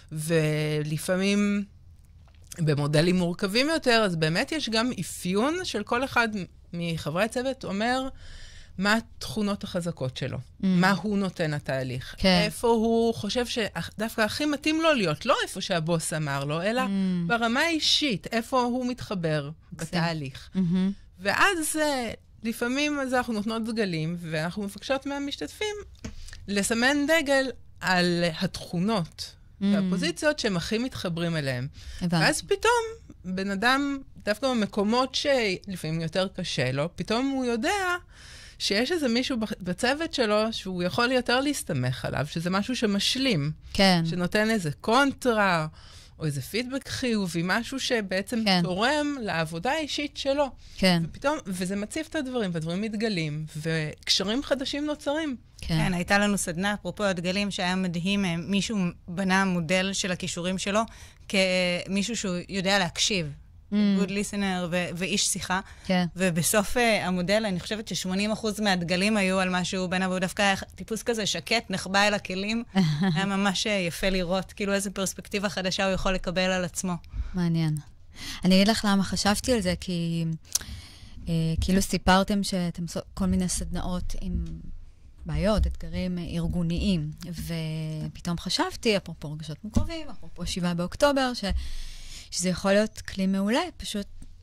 ולפעמים במודלים מורכבים יותר, אז באמת יש גם אפיון של כל אחד מחברי הצוות אומר, מה התכונות החזקות שלו? Mm. מה הוא נותן לתהליך? כן. איפה הוא חושב שדווקא הכי מתאים לו להיות? לא איפה שהבוס אמר לו, אלא mm. ברמה האישית, איפה הוא מתחבר בתהליך. Mm-hmm. ואז לפעמים אז אנחנו נותנות דגלים, ואנחנו מבקשות מהמשתתפים לסמן דגל על התכונות mm. והפוזיציות שהם הכי מתחברים אליהם. הבנתי. ואז פתאום בן אדם, דווקא במקומות שלפעמים יותר קשה לו, פתאום הוא יודע שיש איזה מישהו בצוות שלו שהוא יכול יותר להסתמך עליו, שזה משהו שמשלים. כן. שנותן איזה קונטרה, או איזה פידבק חיובי, משהו שבעצם כן. תורם לעבודה האישית שלו. כן. ופתאום, וזה מציף את הדברים, והדברים מתגלים, וקשרים חדשים נוצרים. כן. כן, הייתה לנו סדנה, אפרופו הדגלים, שהיה מדהים, מישהו בנה מודל של הכישורים שלו, כמישהו שהוא יודע להקשיב. good listener ו- ואיש שיחה. כן. ובסוף uh, המודל, אני חושבת ש-שמונים אחוז מהדגלים היו על משהו בין אבו, דווקא היה טיפוס כזה שקט, נחבא אל הכלים. היה ממש יפה לראות, כאילו איזו פרספקטיבה חדשה הוא יכול לקבל על עצמו. מעניין. אני אגיד לך למה חשבתי על זה, כי אה, כאילו סיפרתם שאתם עושות כל מיני סדנאות עם בעיות, אתגרים ארגוניים, ופתאום חשבתי, אפרופו רגשות מורכבים, אפרופו שבעה באוקטובר, ש... שזה יכול להיות כלי מעולה, פשוט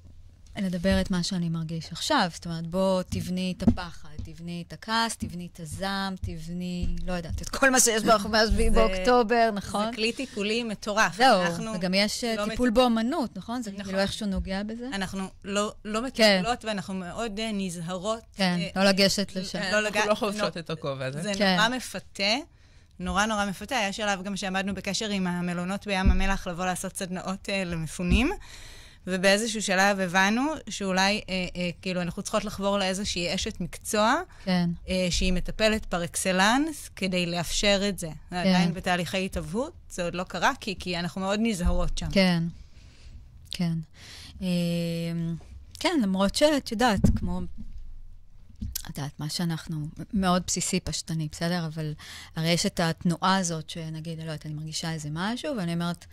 לדבר את מה שאני מרגיש עכשיו. זאת אומרת, בוא תבני את הפחד, תבני את הכעס, תבני את הזעם, תבני, לא יודעת, את כל מה שיש ב-שבעה באוקטובר, נכון? זה כלי טיפולי מטורף. זהו, וגם יש טיפול באמנות, נכון? זה כאילו איכשהו נוגע בזה? אנחנו לא מטפלות, ואנחנו מאוד נזהרות. כן, לא לגשת לשם. אנחנו לא חובשות את הכובע הזה. זה נורא מפתה. נורא נורא מפתה. היה שלב גם שעמדנו בקשר עם המלונות בים המלח לבוא לעשות סדנאות אה, למפונים, ובאיזשהו שלב הבנו שאולי אה, אה, כאילו אנחנו צריכות לחבור לאיזושהי אשת מקצוע, כן. אה, שהיא מטפלת פר אקסלנס, כדי לאפשר את זה. כן. עדיין בתהליכי התהוות, זה עוד לא קרה, כי, כי אנחנו מאוד נזהרות שם. כן, כן. אה, כן, למרות שאת יודעת, כמו... את יודעת, מה שאנחנו מאוד בסיסי, פשטני, בסדר? אבל הרי יש את התנועה הזאת שנגיד, לא יודעת, אני מרגישה איזה משהו, ואני אומרת,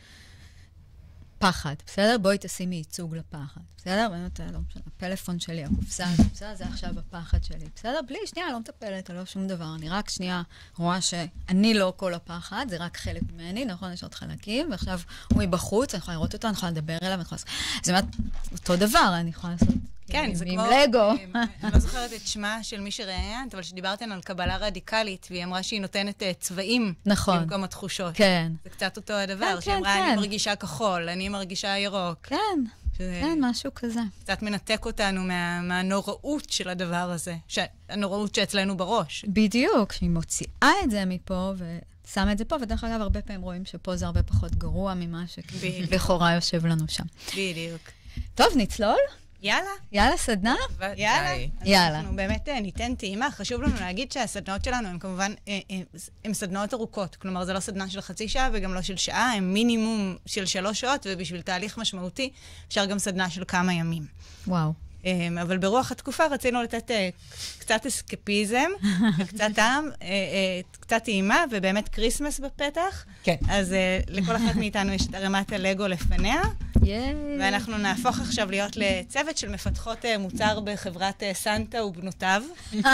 פחד, בסדר? בואי תשימי ייצוג לפחד, בסדר? באמת, לא משנה, הפלאפון שלי, הקופסה, בסדר? זה עכשיו הפחד שלי, בסדר? בלי, שנייה, לא מטפלת, לא שום דבר. אני רק שנייה רואה שאני לא כל הפחד, זה רק חלק ממני, נכון? יש עוד חלקים, ועכשיו הוא מבחוץ, אני יכולה לראות אותו, אני יכולה לדבר אליו, אני יכולה... זה באמת אותו דבר, אני יכולה לעשות... כן, זה כמו... לגו. אני לא זוכרת את שמה של מי שראיינת, אבל שדיברתן על קבלה רדיקלית, והיא אמרה שהיא נותנת צבעים. נכון. במקום התחושות. כן. זה קצת אותו הדבר, שהיא אמרה, אני מרגישה כחול, אני מרגישה ירוק. כן, כן, משהו כזה. קצת מנתק אותנו מהנוראות של הדבר הזה, הנוראות שאצלנו בראש. בדיוק, שהיא מוציאה את זה מפה, ושמה את זה פה, ודרך אגב, הרבה פעמים רואים שפה זה הרבה פחות גרוע ממה שלכאורה יושב לנו שם. בדיוק. טוב, נצלול? יאללה. יאללה, סדנה? יאללה. יאללה. אנחנו באמת ניתן טעימה. חשוב לנו להגיד שהסדנאות שלנו הן כמובן, הן סדנאות ארוכות. כלומר, זה לא סדנה של חצי שעה וגם לא של שעה, הן מינימום של שלוש שעות, ובשביל תהליך משמעותי אפשר גם סדנה של כמה ימים. וואו. אבל ברוח התקופה רצינו לתת קצת אסקפיזם, קצת טעם, קצת טעימה, ובאמת קריסמס בפתח. כן. אז לכל אחת מאיתנו יש את הרמת הלגו לפניה. ואנחנו נהפוך עכשיו להיות לצוות של מפתחות מוצר בחברת סנטה ובנותיו.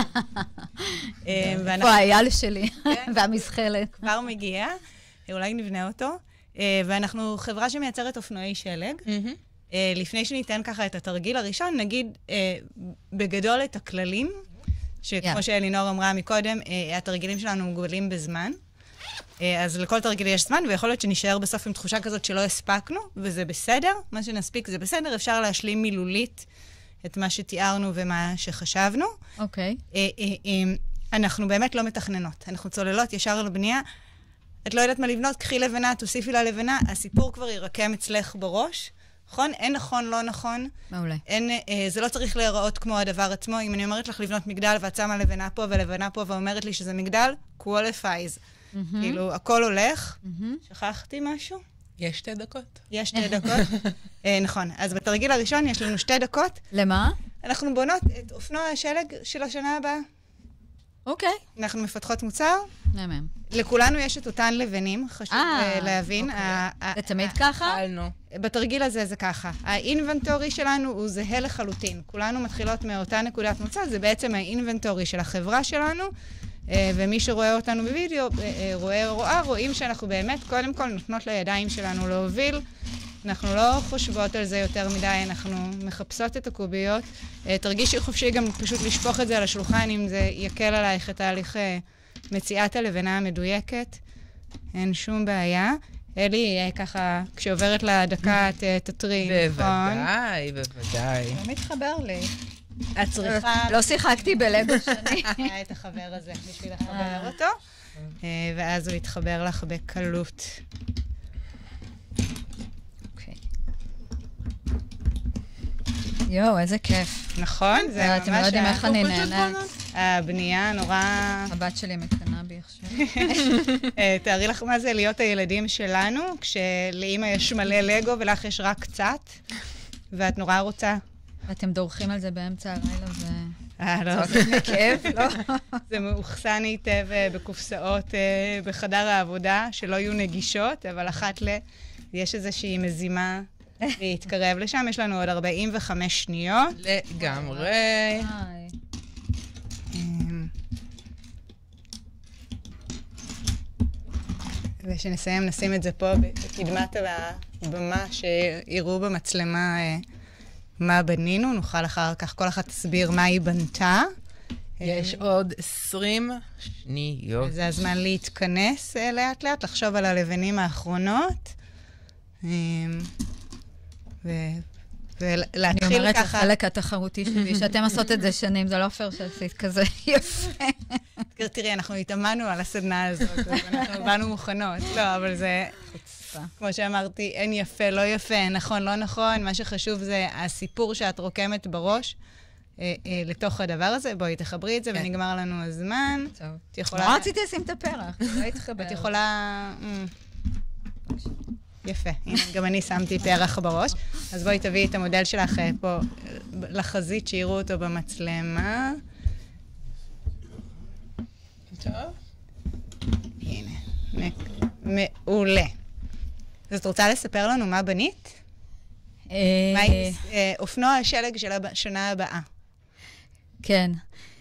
פה האייל שלי, והמזחלת. כבר מגיע, אולי נבנה אותו. ואנחנו חברה שמייצרת אופנועי שלג. לפני שניתן ככה את התרגיל הראשון, נגיד בגדול את הכללים, שכמו שאלינור אמרה מקודם, התרגילים שלנו מוגבלים בזמן. אז לכל תרגיל יש זמן, ויכול להיות שנשאר בסוף עם תחושה כזאת שלא הספקנו, וזה בסדר, מה שנספיק זה בסדר, אפשר להשלים מילולית את מה שתיארנו ומה שחשבנו. אוקיי. אנחנו באמת לא מתכננות, אנחנו צוללות ישר לבנייה, את לא יודעת מה לבנות, קחי לבנה, תוסיפי לה לבנה, הסיפור כבר ירקם אצלך בראש, נכון? אין נכון, לא נכון. מעולה. אין, אה, זה לא צריך להיראות כמו הדבר עצמו. אם אני אומרת לך לבנות מגדל, ואת שמה לבנה פה ולבנה פה, ואומרת לי שזה מגדל, qualifies. Mm-hmm. כאילו, הכל הולך. Mm-hmm. שכחתי משהו? יש שתי דקות. יש שתי דקות. אה, נכון. אז בתרגיל הראשון יש לנו שתי דקות. למה? אנחנו בונות את אופנוע השלג של השנה הבאה. אוקיי. אנחנו מפתחות מוצר. נאמן. לכולנו יש את אותן לבנים, חשוב להבין. זה תמיד ככה? בתרגיל הזה זה ככה. האינבנטורי שלנו הוא זהה לחלוטין. כולנו מתחילות מאותה נקודת מוצא, זה בעצם האינבנטורי של החברה שלנו, ומי שרואה אותנו בווידאו, רואה רואה, רואים שאנחנו באמת קודם כל נותנות לידיים שלנו להוביל. אנחנו לא חושבות על זה יותר מדי, אנחנו מחפשות את הקוביות. תרגישי חופשי גם פשוט לשפוך את זה על השולחן, אם זה יקל עלייך את תהליך מציאת הלבנה המדויקת. אין שום בעיה. אלי, ככה, כשעוברת לדקה, תטרי, נכון? בוודאי, בוודאי. לא מתחבר לי. את צריכה... לא שיחקתי בלגו שני. היה את החבר הזה בשביל לחבר אותו, ואז הוא יתחבר לך בקלות. יואו, איזה כיף. נכון? זה ממש... אתם לא יודעים איך אני נהנית. הבנייה נורא... הבת שלי מקנה בי עכשיו. תארי לך מה זה להיות הילדים שלנו, כשלאמא יש מלא לגו ולך יש רק קצת, ואת נורא רוצה. ואתם דורכים על זה באמצע הלילה ו... אה, לא. זה מכאב, לא? זה מאוחסן היטב בקופסאות בחדר העבודה, שלא יהיו נגישות, אבל אחת ל... יש איזושהי מזימה להתקרב לשם. יש לנו עוד ארבעים וחמש שניות. לגמרי. ושנסיים, נשים את זה פה בקדמת הבמה, שיראו במצלמה מה בנינו. נוכל אחר כך, כל אחת תסביר מה היא בנתה. יש עוד עשרים שניות. זה הזמן להתכנס לאט לאט, לחשוב על הלבנים האחרונות. ולהתחיל ככה... אני אומרת לחלק התחרותי שלי, שאתם עושות את זה שנים, זה לא פייר שעשית כזה יפה. תראי, אנחנו התאמנו על הסדנה הזאת, אנחנו באנו מוכנות. לא, אבל זה... כמו שאמרתי, אין יפה, לא יפה, נכון, לא נכון. מה שחשוב זה הסיפור שאת רוקמת בראש לתוך הדבר הזה. בואי, תחברי את זה ונגמר לנו הזמן. טוב. לא רציתי לשים את הפרח, לא התחבר. את יכולה... יפה, הנה, גם אני שמתי פרח בראש. אז בואי תביאי את המודל שלך פה לחזית, שיראו אותו במצלמה. טוב. הנה, מעולה. אז את רוצה לספר לנו מה בנית? מה אופנוע השלג של השנה הבאה? כן.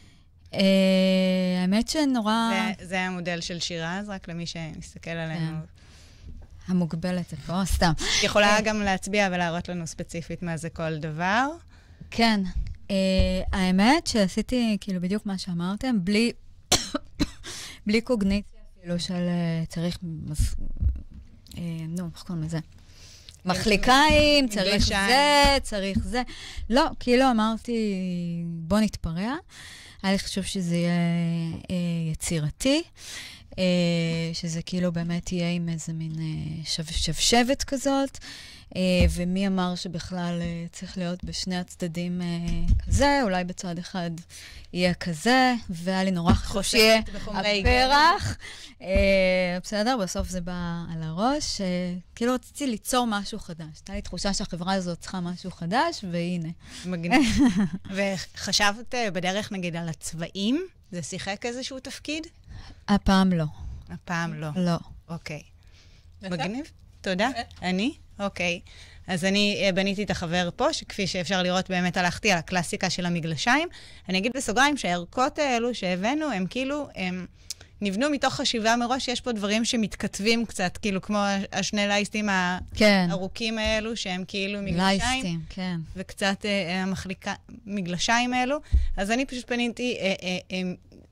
האמת שנורא... זה המודל של שירה, אז רק למי שמסתכל עלינו. המוגבלת, פה, סתם. יכולה גם להצביע ולהראות לנו ספציפית מה זה כל דבר. כן. האמת שעשיתי כאילו בדיוק מה שאמרתם, בלי בלי קוגניציה, כאילו של צריך... נו, איך קוראים לזה? מחליקיים, צריך זה, צריך זה. לא, כאילו אמרתי, בוא נתפרע. היה לי חשוב שזה יהיה יצירתי. שזה כאילו באמת יהיה עם איזה מין שבשבת כזאת, ומי אמר שבכלל צריך להיות בשני הצדדים כזה, אולי בצד אחד יהיה כזה, והיה לי נורא חשוב שיהיה הפרח. בסדר, בסוף זה בא על הראש. כאילו רציתי ליצור משהו חדש. הייתה לי תחושה שהחברה הזאת צריכה משהו חדש, והנה. מגניב. וחשבת בדרך נגיד על הצבעים? זה שיחק איזשהו תפקיד? הפעם לא. הפעם לא. לא. אוקיי. מגניב? תודה. אני? אוקיי. אז אני בניתי את החבר פה, שכפי שאפשר לראות באמת הלכתי על הקלאסיקה של המגלשיים. אני אגיד בסוגריים שהערכות האלו שהבאנו, הם כאילו, הם נבנו מתוך חשיבה מראש, יש פה דברים שמתכתבים קצת, כאילו כמו השני לייסטים הארוכים האלו, שהם כאילו מגלשיים. לייסטים, כן. וקצת המחליקה, מגלשיים האלו. אז אני פשוט פניתי...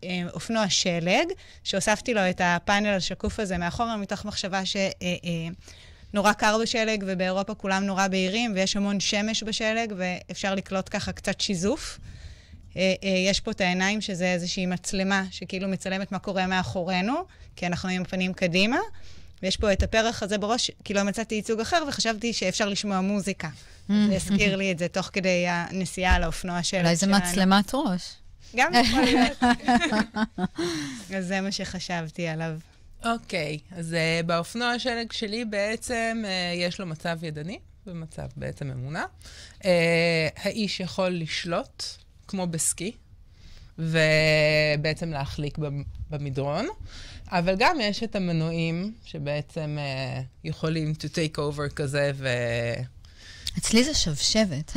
אופנוע שלג, שהוספתי לו את הפאנל השקוף הזה מאחורה, מתוך מחשבה ש... נורא קר בשלג, ובאירופה כולם נורא בהירים, ויש המון שמש בשלג, ואפשר לקלוט ככה קצת שיזוף. יש פה את העיניים, שזה איזושהי מצלמה, שכאילו מצלמת מה קורה מאחורינו, כי אנחנו עם הפנים קדימה, ויש פה את הפרח הזה בראש, כי לא מצאתי ייצוג אחר, וחשבתי שאפשר לשמוע מוזיקה. זה הזכיר לי את זה תוך כדי הנסיעה על האופנוע שלג. אולי זה מצלמת ראש. גם יכול להיות. אז זה מה שחשבתי עליו. אוקיי, אז uh, באופנוע השלג שלי בעצם uh, יש לו מצב ידני, ומצב בעצם אמונה. Uh, האיש יכול לשלוט, כמו בסקי, ובעצם להחליק במדרון, אבל גם יש את המנועים שבעצם uh, יכולים to take over כזה ו... אצלי זה שבשבת.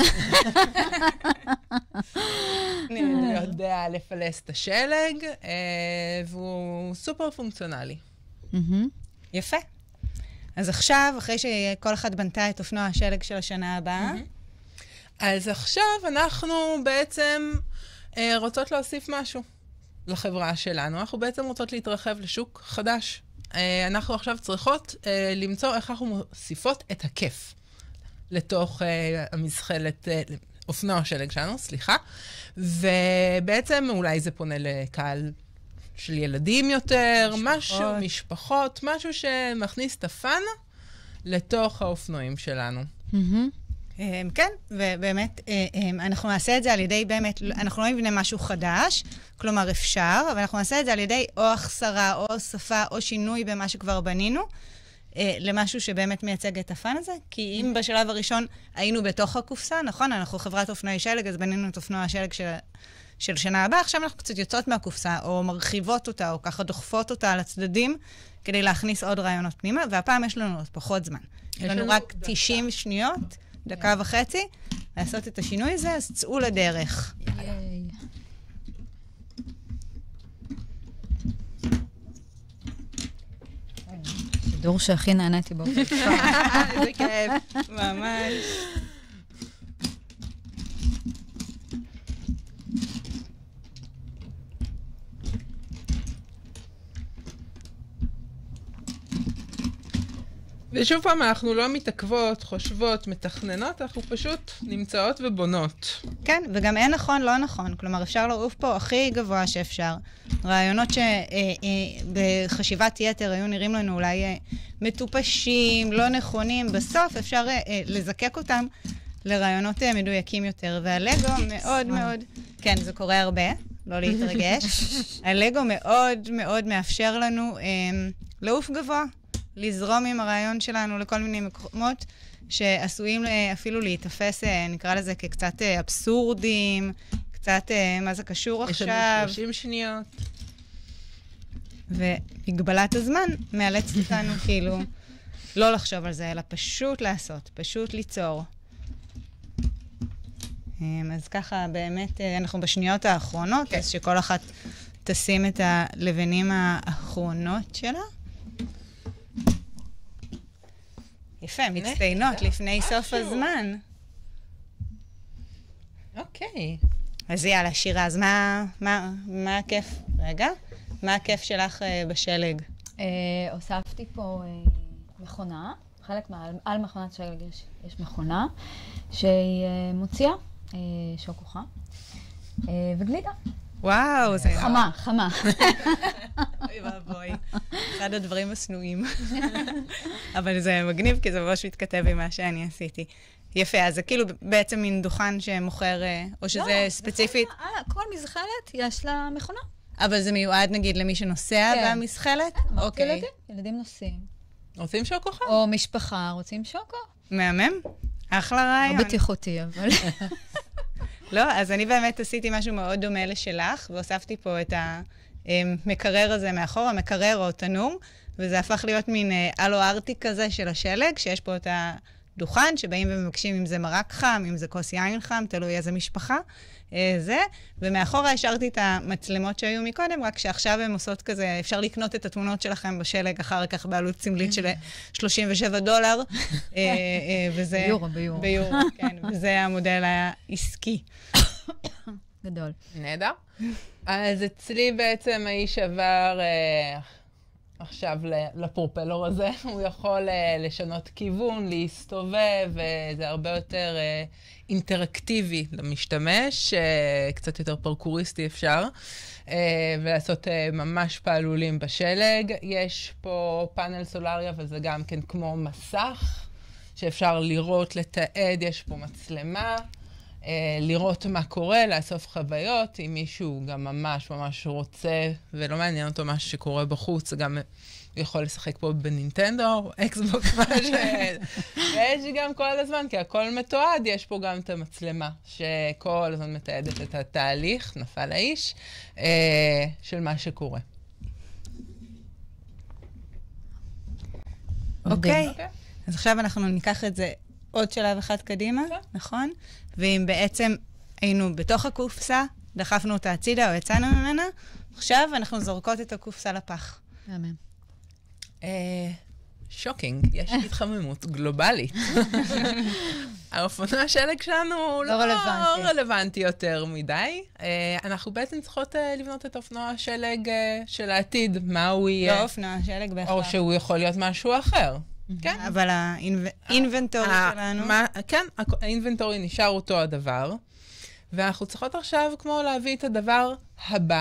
אני יודע לפלס את השלג, uh, והוא סופר פונקציונלי. יפה. אז עכשיו, אחרי שכל אחד בנתה את אופנוע השלג של השנה הבאה, אז עכשיו אנחנו בעצם אה, רוצות להוסיף משהו לחברה שלנו. אנחנו בעצם רוצות להתרחב לשוק חדש. אה, אנחנו עכשיו צריכות אה, למצוא איך אנחנו מוסיפות את הכיף לתוך אה, המזחלת, אה, אופנוע השלג שלנו, סליחה. ובעצם אולי זה פונה לקהל של ילדים יותר, משפחות. משהו, משפחות, משהו שמכניס את הפאן לתוך האופנועים שלנו. כן, ובאמת, אנחנו נעשה את זה על ידי באמת, אנחנו לא נבנה משהו חדש, כלומר אפשר, אבל אנחנו נעשה את זה על ידי או החסרה, או הוספה, או שינוי במה שכבר בנינו, למשהו שבאמת מייצג את הפאן הזה, כי אם בשלב הראשון היינו בתוך הקופסה, נכון, אנחנו חברת אופנועי שלג, אז בנינו את אופנוע השלג של... של שנה הבאה, עכשיו אנחנו קצת יוצאות מהקופסה, או מרחיבות אותה, או ככה דוחפות אותה על הצדדים, כדי להכניס עוד רעיונות פנימה, והפעם יש לנו עוד פחות זמן. יש לנו רק תשעים שניות, דקה וחצי, לעשות את השינוי הזה, אז צאו לדרך. שידור שהכי נהניתי בו. איזה כיף, ממש. ושוב פעם, אנחנו לא מתעכבות, חושבות, מתכננות, אנחנו פשוט נמצאות ובונות. כן, וגם אין נכון, לא נכון. כלומר, אפשר לעוף פה הכי גבוה שאפשר. רעיונות שבחשיבת יתר היו נראים לנו אולי מטופשים, לא נכונים, בסוף אפשר לזקק אותם לרעיונות מדויקים יותר. והלגו מאוד מאוד, כן, זה קורה הרבה, לא להתרגש. הלגו מאוד מאוד מאפשר לנו לעוף גבוה. לזרום עם הרעיון שלנו לכל מיני מקומות שעשויים אפילו להתאפס, נקרא לזה כקצת אבסורדים, קצת מה זה קשור עכשיו. יש לנו שלושים שניות. ומגבלת הזמן מאלצת אותנו כאילו לא לחשוב על זה, אלא פשוט לעשות, פשוט ליצור. אז ככה באמת אנחנו בשניות האחרונות, אז שכל אחת תשים את הלבנים האחרונות שלה. יפה, מצטיינות לפני סוף הזמן. אוקיי. אז יאללה, שירה, אז מה הכיף? רגע, מה הכיף שלך בשלג? הוספתי פה מכונה, חלק על מכונת שלג יש מכונה, שהיא מוציאה שוקוחה וגלידה. וואו, זה... חמה, חמה. אוי ואבוי. אחד הדברים הסנועים. אבל זה מגניב, כי זה ממש מתכתב עם מה שאני עשיתי. יפה, אז זה כאילו בעצם מין דוכן שמוכר, או שזה ספציפית... כל מזחלת יש לה מכונה. אבל זה מיועד, נגיד, למי שנוסע במזחלת? אמרתי ילדים, ילדים נוסעים. רוצים שוקו חם? או משפחה, רוצים שוקו. מהמם. אחלה רעיון. לא בטיחותי, אבל... לא, אז אני באמת עשיתי משהו מאוד דומה לשלך, והוספתי פה את המקרר הזה מאחור, המקרר או תנור, וזה הפך להיות מין אלו ארטי כזה של השלג, שיש פה את הדוכן, שבאים ומבקשים אם זה מרק חם, אם זה כוס יין חם, תלוי איזה משפחה, זה, ומאחורה השארתי את המצלמות שהיו מקודם, רק שעכשיו הן עושות כזה, אפשר לקנות את התמונות שלכם בשלג אחר כך בעלות סמלית של שלושים ושבעה דולר, וזה... ביורו, ביורו. ביורו, כן, וזה המודל העסקי. גדול. נהדר. אז אצלי בעצם האיש עבר אה, עכשיו לפרופלור הזה. הוא יכול אה, לשנות כיוון, להסתובב, וזה הרבה יותר אה, אינטראקטיבי למשתמש, אה, קצת יותר פרקוריסטי אפשר, אה, ולעשות אה, ממש פעלולים בשלג. יש פה פאנל סולרי, אבל זה גם כן כמו מסך, שאפשר לראות, לתעד, יש פה מצלמה. לראות מה קורה, לאסוף חוויות, אם מישהו גם ממש ממש רוצה, ולא מעניין אותו מה שקורה בחוץ, גם יכול לשחק פה בנינטנדו, אקסבוקס, מה ש... ויש גם כל הזמן, כי הכל מתועד, יש פה גם את המצלמה, שכל הזמן מתעדת את התהליך, נפל האיש, של מה שקורה. אוקיי, אז עכשיו אנחנו ניקח את זה עוד שלב אחד קדימה, נכון? ואם בעצם היינו בתוך הקופסה, דחפנו אותה הצידה או יצאנו ממנה, עכשיו אנחנו זורקות את הקופסה לפח. אמן. שוקינג, יש התחממות גלובלית. האופנוע שלג שלנו לא רלוונטי יותר מדי. אנחנו בעצם צריכות לבנות את האופנוע שלג של העתיד, מה הוא יהיה. לא אופנוע שלג בהכרח. או שהוא יכול להיות משהו אחר. כן. אבל האינבנטורי שלנו... כן, האינבנטורי נשאר אותו הדבר, ואנחנו צריכות עכשיו כמו להביא את הדבר הבא,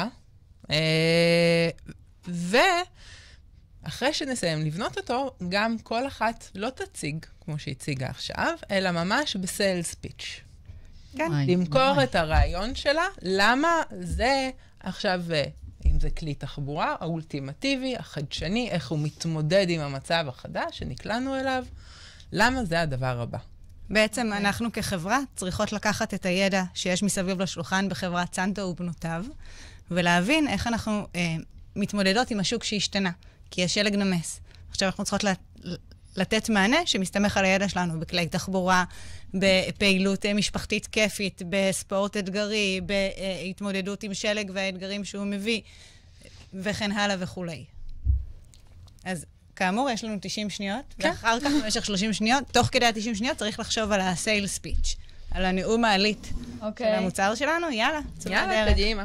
ואחרי שנסיים לבנות אותו, גם כל אחת לא תציג, כמו שהציגה עכשיו, אלא ממש בסיילס פיץ'. כן. למכור את הרעיון שלה, למה זה עכשיו... אם זה כלי תחבורה, האולטימטיבי, החדשני, איך הוא מתמודד עם המצב החדש שנקלענו אליו, למה זה הדבר הבא? בעצם אנחנו כחברה צריכות לקחת את הידע שיש מסביב לשולחן בחברת סנטו ובנותיו, ולהבין איך אנחנו אה, מתמודדות עם השוק שהשתנה, כי השלג נמס. עכשיו אנחנו צריכות לתת מענה שמסתמך על הידע שלנו בכלי תחבורה, בפעילות משפחתית כיפית, בספורט אתגרי, בהתמודדות עם שלג והאתגרים שהוא מביא, וכן הלאה וכולי. אז כאמור, יש לנו תשעים שניות, ואחר כך במשך שלושים שניות, תוך כדי ה-תשעים שניות צריך לחשוב על ה-sales pitch, על הנאום העלית של המוצר שלנו. יאללה, יאללה, קדימה.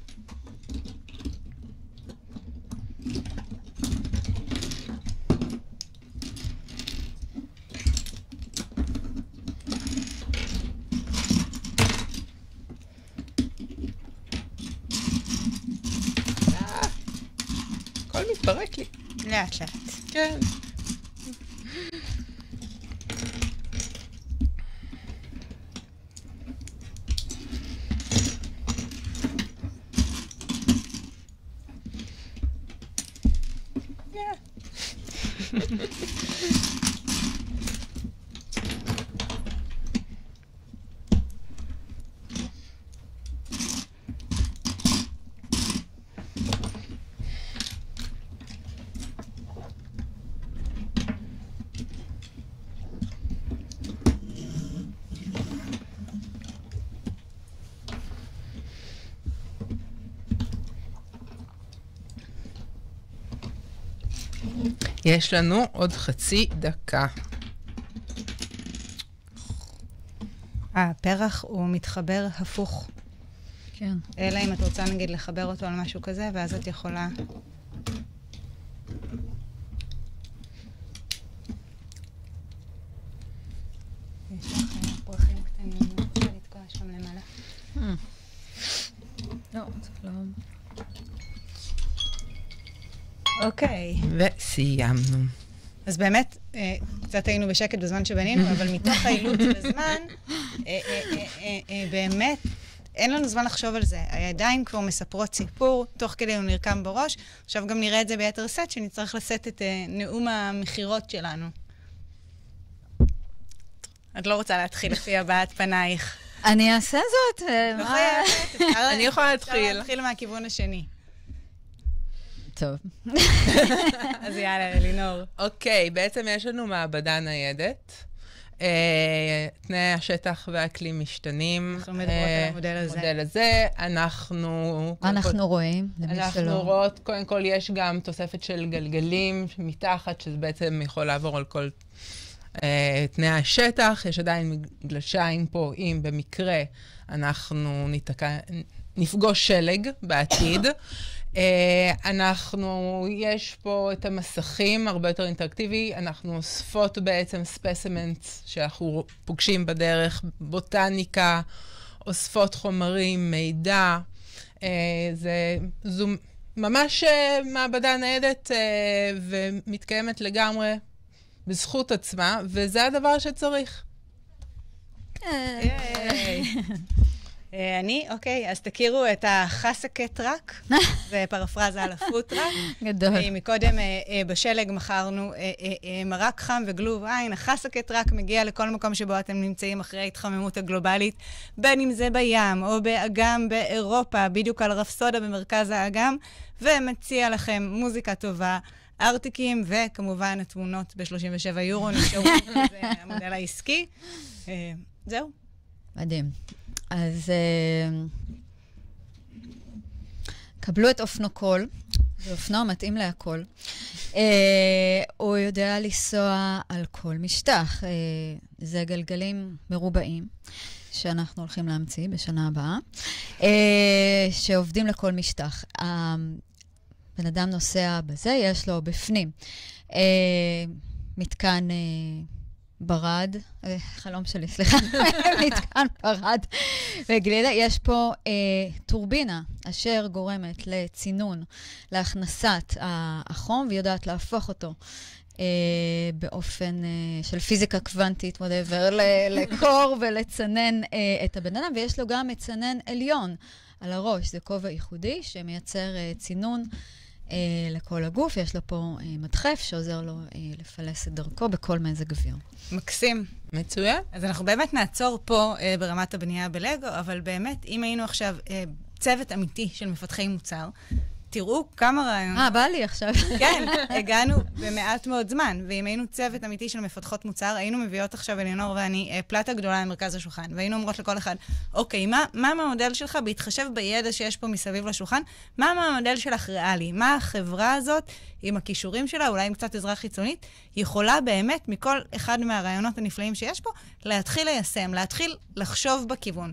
הכל מתפרק לי. לאט לאט. כן. יש לנו עוד חצי דקה. הפרח הוא מתחבר הפוך. כן. אלא אם את רוצה נגיד לחבר אותו על משהו כזה, ואז את יכולה... יש לך פרחים קטנים, אני רוצה לתקוע שם למעלה. לא, זה לא... אוקיי. וסיימנו. אז באמת, קצת היינו בשקט בזמן שבנינו, אבל מתוך האילוץ בזמן, באמת, אין לנו זמן לחשוב על זה. הידיים כבר מספרות סיפור, תוך כדי הוא נרקם בראש. עכשיו גם נראה את זה ביתר סט, שנצטרך לשאת את נאום המחירות שלנו. את לא רוצה להתחיל לפי הבעת פנייך. אני אעשה זאת. לא חייבת. אני יכולה להתחיל. אפשר להתחיל מהכיוון השני. טוב. אז יאללה, אלינור. אוקיי, בעצם יש לנו מעבדה ניידת. תנאי השטח והאקלים משתנים. אנחנו מדברות על המודל הזה. המודל הזה, אנחנו... מה אנחנו רואים? אנחנו רואות, קודם כל, יש גם תוספת של גלגלים מתחת, שזה בעצם יכול לעבור על כל תנאי השטח. יש עדיין גלשיים פה, אם במקרה אנחנו נפגוש שלג בעתיד. אנחנו, יש פה את המסכים, הרבה יותר אינטראקטיבי, אנחנו אוספות בעצם ספסימנטס שאנחנו פוגשים בדרך, בוטניקה, אוספות חומרים, מידע, זה, זו ממש מעבדה ניידת ומתקיימת לגמרי בזכות עצמה, וזה הדבר שצריך. אני, אוקיי, אז תכירו את החסקה טראק, זה פרפרזה על הפוטראק. גדול. מקודם בשלג מכרנו מרק חם וגלוב עין, החסקה טראק מגיע לכל מקום שבו אתם נמצאים אחרי ההתחממות הגלובלית, בין אם זה בים או באגם באירופה, בדיוק על רפסודה במרכז האגם, ומציע לכם מוזיקה טובה, ארטיקים, וכמובן התמונות ב-שלושים ושבע יורו, נשארו, זה המודל העסקי. זהו. מדהים. אז קבלו את אופנוקול, זה אופנוע מתאים להכל. הוא יודע לנסוע על כל משטח. זה גלגלים מרובעים, שאנחנו הולכים להמציא בשנה הבאה, שעובדים לכל משטח. בן אדם נוסע בזה, יש לו בפנים מתקן ברד, חלום שלי, סליחה, מתקן ברד וגלידה. יש פה אה, טורבינה אשר גורמת לצינון, להכנסת החום, ויודעת להפוך אותו אה, באופן אה, של פיזיקה קוונטית, whatever, לקור ולצנן אה, את הבן אדם, ויש לו גם מצנן עליון על הראש. זה כובע ייחודי שמייצר אה, צינון אה, לכל הגוף. יש לו פה אה, מדחף שעוזר לו אה, לפלס את דרכו בכל מזג אוויר. מקסים. מצוין. אז אנחנו באמת נעצור פה אה, ברמת הבנייה בלגו, אבל באמת, אם היינו עכשיו אה, צוות אמיתי של מפתחי מוצר, תראו כמה רעיונות. אה, בא לי עכשיו. כן, הגענו במעט מאוד זמן, ואם היינו צוות אמיתי של מפתחות מוצר, היינו מביאות עכשיו, אלינור ואני, אה, פלטה גדולה למרכז השולחן, והיינו אומרות לכל אחד, אוקיי, מה, מה המודל שלך, בהתחשב בידע שיש פה מסביב לשולחן, מה המודל שלך ריאלי? מה החברה הזאת, עם הכישורים שלה, אולי עם קצת עזרה חיצונית, יכולה באמת, מכל אחד מהרעיונות הנפלאים שיש פה, להתחיל ליישם, להתחיל לחשוב בכיוון.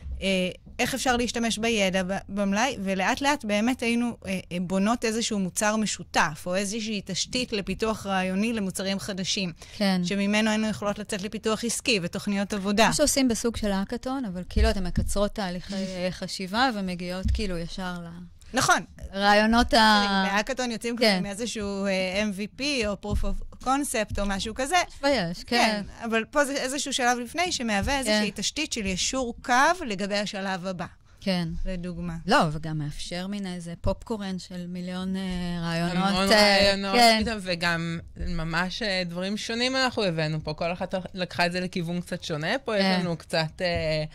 איך אפשר להשתמש בידע במלאי, ולאט לאט באמת היינו בונות איזשהו מוצר משותף, או איזושהי תשתית לפיתוח רעיוני למוצרים חדשים. כן. שממנו היינו יכולות לצאת לפיתוח עסקי ותוכניות עבודה. מה שעושים בסוג של האקתון, אבל כאילו אתם מקצרות תהליכי חשיבה, ומגיעות כאילו ישר ל... נכון. רעיונות ה... בהאקתון יוצאים כבר עם איזשהו אם וי פי, או proof of concept, או משהו כזה. ויש, כן. אבל פה זה איזשהו שלב לפני, שמהווה איזושהי תשתית של ישור קו לגבי השלב הבא. כן. לדוגמה. לא, וגם מאפשר מן איזה פופקורן של מיליון רעיונות. המון רעיונות, וגם ממש דברים שונים אנחנו הבאנו פה. כל אחת לקחה את זה לכיוון קצת שונה. פה יש לנו קצת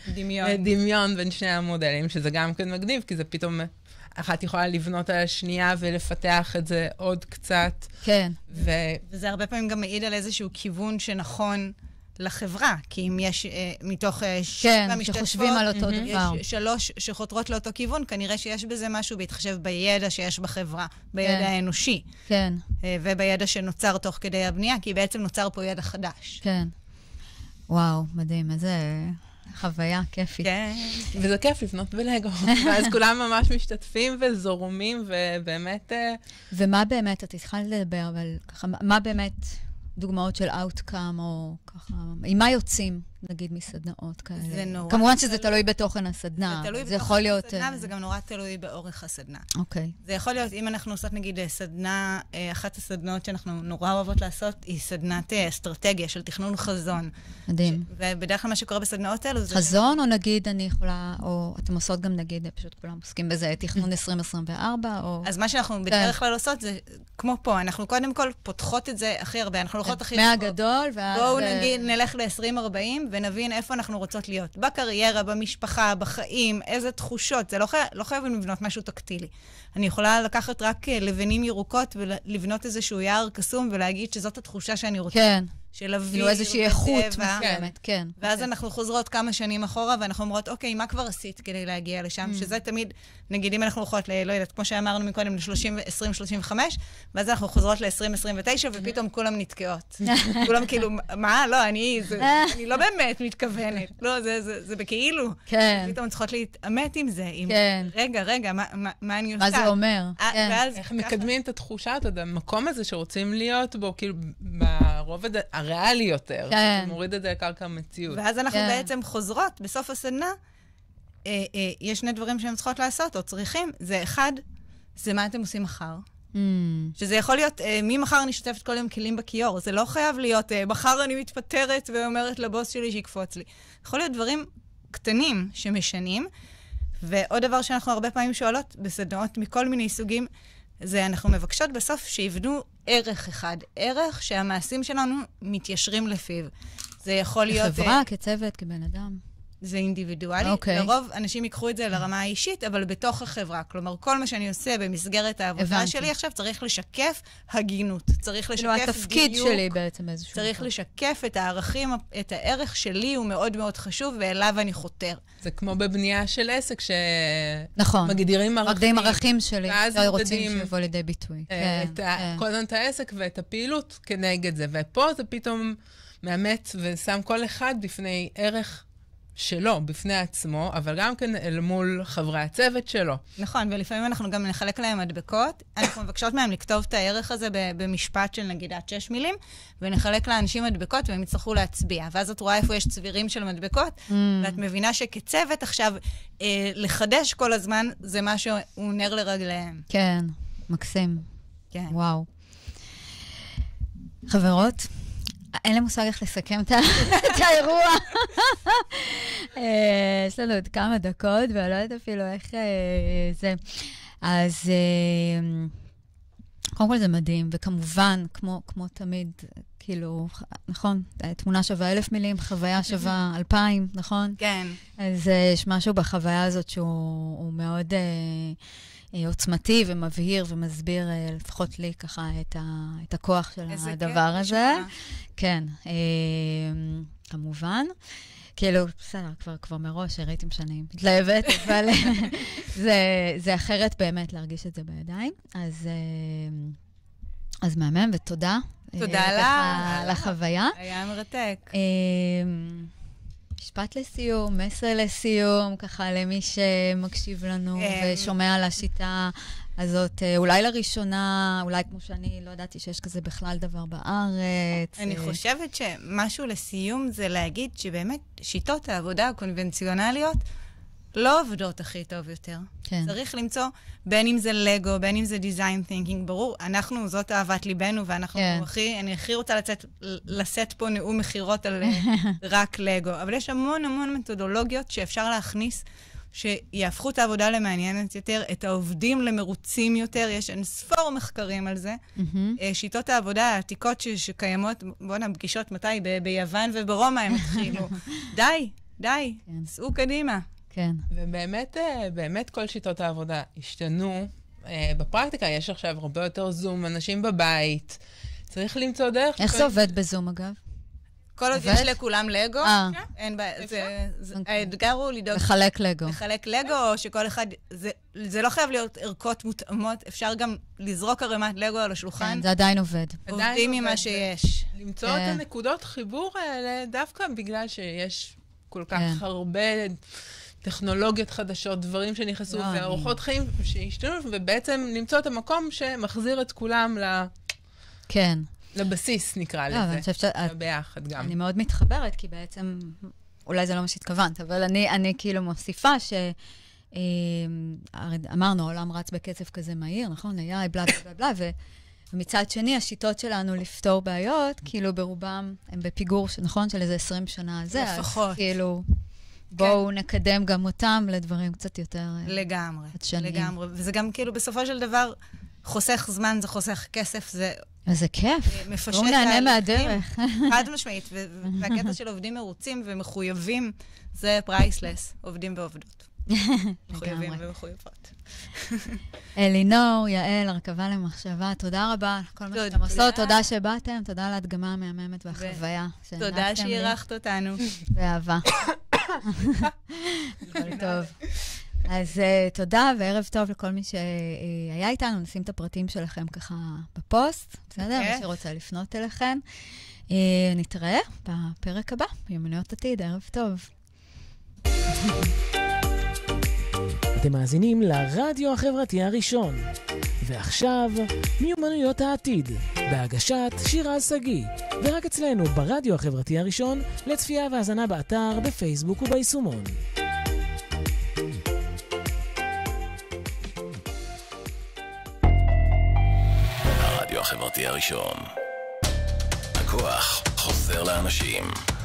דמיון בין שני המודלים, שזה גם כן מגניב, כי זה פתאום... אחת יכולה לבנות על השנייה ולפתח את זה עוד קצת. כן. ו... וזה הרבה פעמים גם מעיד על איזשהו כיוון שנכון לחברה, כי אם יש אה, מתוך אה, כן, שחושבים על אותו יש דבר. שלוש שחותרות לאותו כיוון, כנראה שיש בזה משהו בהתחשב בידע שיש בחברה, בידע כן. האנושי. כן. אה, ובידע שנוצר תוך כדי הבנייה, כי בעצם נוצר פה ידע חדש. כן. וואו, מדהים, איזה... חוויה כיפית. כן. וזה כיף לפנות בלגו. ואז כולם ממש משתתפים וזורמים, ובאמת... ומה באמת, את התחלת לדבר, אבל ככה, מה באמת דוגמאות של outcome, או ככה, עם מה יוצאים, נגיד, מסדנאות כאלה? זה נורא. כמובן שזה תלוי בתוכן הסדנה. זה תלוי בתוכן הסדנה, וזה גם נורא תלוי באורך הסדנה. אוקיי. זה יכול להיות, אם אנחנו עושות, נגיד, סדנה, אחת הסדנאות שאנחנו נורא אוהבות לעשות, היא סדנת אסטרטגיה של תכנון חזון. מדהים. ובדרך כלל מה שקורה בסדנאות האלו זה... חזון, או נגיד, אני יכולה, או אתם עושות גם, נגיד, פשוט כולם עוסקים בזה, תכנון עשרים עשרים וארבע, או... אז מה שאנחנו בדרך כלל עושות זה, כמו פה, אנחנו קודם כל פותחות את זה הכי הרבה, אנחנו הולכות הכי... מהגדול, ואז... בואו נגיד, נלך ל-עשרים ארבעים, ונבין איפה אנחנו רוצות להיות. בקריירה, במשפחה, בחיים, איזה תחושות. זה לא, חי... לא חייבים לבנות משהו טקטילי. אני יכולה לקחת רק לבנים ירוקות ולבנות איזשהו יער קסום ולהגיד שזאת התחושה שאני רוצה. כן. של אוויר, כאילו איזושהי איכות מסוימת, כן. ואז אנחנו חוזרות כמה שנים אחורה, ואנחנו אומרות, אוקיי, מה כבר עשית כדי להגיע לשם? שזה תמיד, נגיד, אם אנחנו הולכות, לא יודעת, כמו שאמרנו מקודם, ל-עשרים שלושים וחמש, ואז אנחנו חוזרות ל-עשרים עשרים ותשע, ופתאום כולם נתקעות. כולם כאילו, מה? לא, אני לא באמת מתכוונת. לא, זה בכאילו. פתאום צריכות להתאמת עם זה. רגע, רגע, מה אני עושה? מה זה אומר? איך מקדמים את התחושה, אתה יודע, המקום הזה שרוצים להיות בו, כאילו, ברובד הריאלי יותר, שמוריד את זה לקרקע המציאות. ואז אנחנו בעצם חוזרות, בסוף הסדנה, יש שני דברים שהם צריכות לעשות, או צריכים. זה אחד, זה מה אתם עושים מחר. שזה יכול להיות, ממחר אני שוטפת כל יום כלים בכיור. זה לא חייב להיות, מחר אני מתפטרת ואומרת לבוס שלי שיקפוץ לי. יכול להיות דברים קטנים שמשנים. ועוד דבר שאנחנו הרבה פעמים שואלות, בסדנאות מכל מיני סוגים, זה אנחנו מבקשות בסוף שיבנו ערך אחד. ערך שהמעשים שלנו מתיישרים לפיו. זה יכול להיות... כחברה, כצוות, כבן אדם. זה אינדיבידואלי. Okay. לרוב אנשים ייקחו את זה לרמה האישית, אבל בתוך החברה. כלומר, כל מה שאני עושה במסגרת העבודה הבנתי. שלי עכשיו צריך לשקף הגינות. צריך לשקף דיוק. התפקיד שלי בעצם איזשהו. צריך דבר. לשקף את הערכים, את הערך שלי הוא מאוד מאוד חשוב, ואליו אני חותר. זה כמו בבנייה של עסק, נכון. שמגדירים ערכים. מגדירים ערכים שלי, רוצים שיבוא לידי ביטוי. את ה... כל הזמן את העסק ואת הפעילות כנגד זה. ופה זה פתאום מאמץ ושם כל אחד בפני ערך שלו, בפני עצמו, אבל גם כן אל מול חברי הצוות שלו. נכון, ולפעמים אנחנו גם נחלק להם מדבקות. אנחנו מבקשות מהם לכתוב את הערך הזה במשפט של נגיד עד שש מילים, ונחלק לאנשים מדבקות והם יצטרכו להצביע. ואז את רואה איפה יש צבירים של מדבקות, mm. ואת מבינה שכצוות עכשיו אה, לחדש כל הזמן, זה משהו, הוא נר לרגליהם. כן, מקסים. כן. וואו. חברות, אין לי מושג איך לסכם את האירוע. יש לנו עוד כמה דקות, ואני לא יודעת אפילו איך זה. אז קודם כל זה מדהים, וכמובן, כמו תמיד, כאילו, נכון, תמונה שווה אלף מילים, חוויה שווה אלפיים, נכון? כן. אז יש משהו בחוויה הזאת שהוא מאוד עוצמתי ומבהיר ומסביר, לפחות לי ככה, את הכוח של הדבר הזה. כן, כמובן. כאילו, בסדר, כבר, כבר מראש, הראיתם שאני מתלהבת, אבל זה, זה אחרת באמת להרגיש את זה בידיים. אז, אז מהמם, ותודה. תודה לה. על החוויה. היה מרתק. משפט לסיום, מסר לסיום, ככה למי שמקשיב לנו ושומע על השיטה הזאת, אולי לראשונה, אולי כמו שאני לא ידעתי שיש כזה בכלל דבר בארץ. אני חושבת שמשהו לסיום זה להגיד שבאמת שיטות העבודה הקונבנציונליות לא עובדות הכי טוב יותר. כן. צריך למצוא, בין אם זה לגו, בין אם זה design thinking, ברור, אנחנו, זאת אהבת ליבנו, ואנחנו כן. הכי, אני הכי רוצה לצאת, לשאת פה נאום מחירות על רק לגו. אבל יש המון המון מתודולוגיות שאפשר להכניס, שיהפכו את העבודה למעניינת יותר, את העובדים למרוצים יותר, יש אין ספור מחקרים על זה. Mm-hmm. שיטות העבודה העתיקות ש- שקיימות, בוא נה, פגישות מתי? ב- ביוון וברומא הם התחילו. די, די, כן. סעו קדימה. כן. ובאמת, באמת כל שיטות העבודה השתנו. בפרקטיקה יש עכשיו הרבה יותר זום, אנשים בבית. צריך למצוא דרך. איך זה עובד בזום, אגב? כל עוד יש לכולם לגו, אין בעיה. האתגר הוא לדאוג... לחלק לגו. לחלק לגו, או שכל אחד... זה לא חייב להיות ערכות מותאמות, אפשר גם לזרוק ערימת לגו על השולחן. כן, זה עדיין עובד. עובדים ממה שיש. למצוא את הנקודות חיבור האלה, דווקא בגלל שיש כל כך הרבה טכנולוגיות חדשות, דברים שנכנסו, ואורחות חיים שהשתנו, ובעצם למצוא את המקום שמחזיר את כולם ל... כן. לבסיס, נקרא לזה. אני חושבת שאת... ביחד גם. אני מאוד מתחברת, כי בעצם, אולי זה לא מה שהתכוונת, אבל אני, אני כאילו מוסיפה ש... אמרנו, העולם רץ בקצב כזה מהיר, נכון? היה בלה בלה בלה, ומצד שני, השיטות שלנו לפתור בעיות, כאילו ברובם הם בפיגור, נכון? של איזה עשרים שנה הזה. לפחות. אז כאילו, בואו נקדם גם אותם לדברים קצת יותר... לגמרי. לגמרי. וזה גם כאילו בסופו של דבר, חוסך זמן, זה חוסך כסף, זה... אז זה כיף. בואו נענה מהדרך. חד משמעית, והקטע של עובדים מרוצים ומחויבים, זה פרייסלס, עובדים ועובדות. מחויבים ומחויבות. אלינור, יעל, הרכבה למחשבה, תודה רבה על כל מה שאתם עושות, תודה שבאתם, תודה על ההדגמה המהממת והחוויה. תודה שהירחת אותנו. באהבה. הכל טוב. אז תודה וערב טוב לכל מי שהיה איתנו, נשים את הפרטים שלכם ככה בפוסט, בסדר? מי שרוצה לפנות אליכם. נתראה בפרק הבא, מיומנויות עתיד, ערב טוב. אתם מאזינים לרדיו החברתי הראשון. ועכשיו, מיומנויות העתיד, בהגשת שירה סגי, ורק אצלנו ברדיו החברתי הראשון, לצפייה והזנה באתר, בפייסבוק וביישומון. הרדיו החברתי הראשון. הכוח חוזר לאנשים.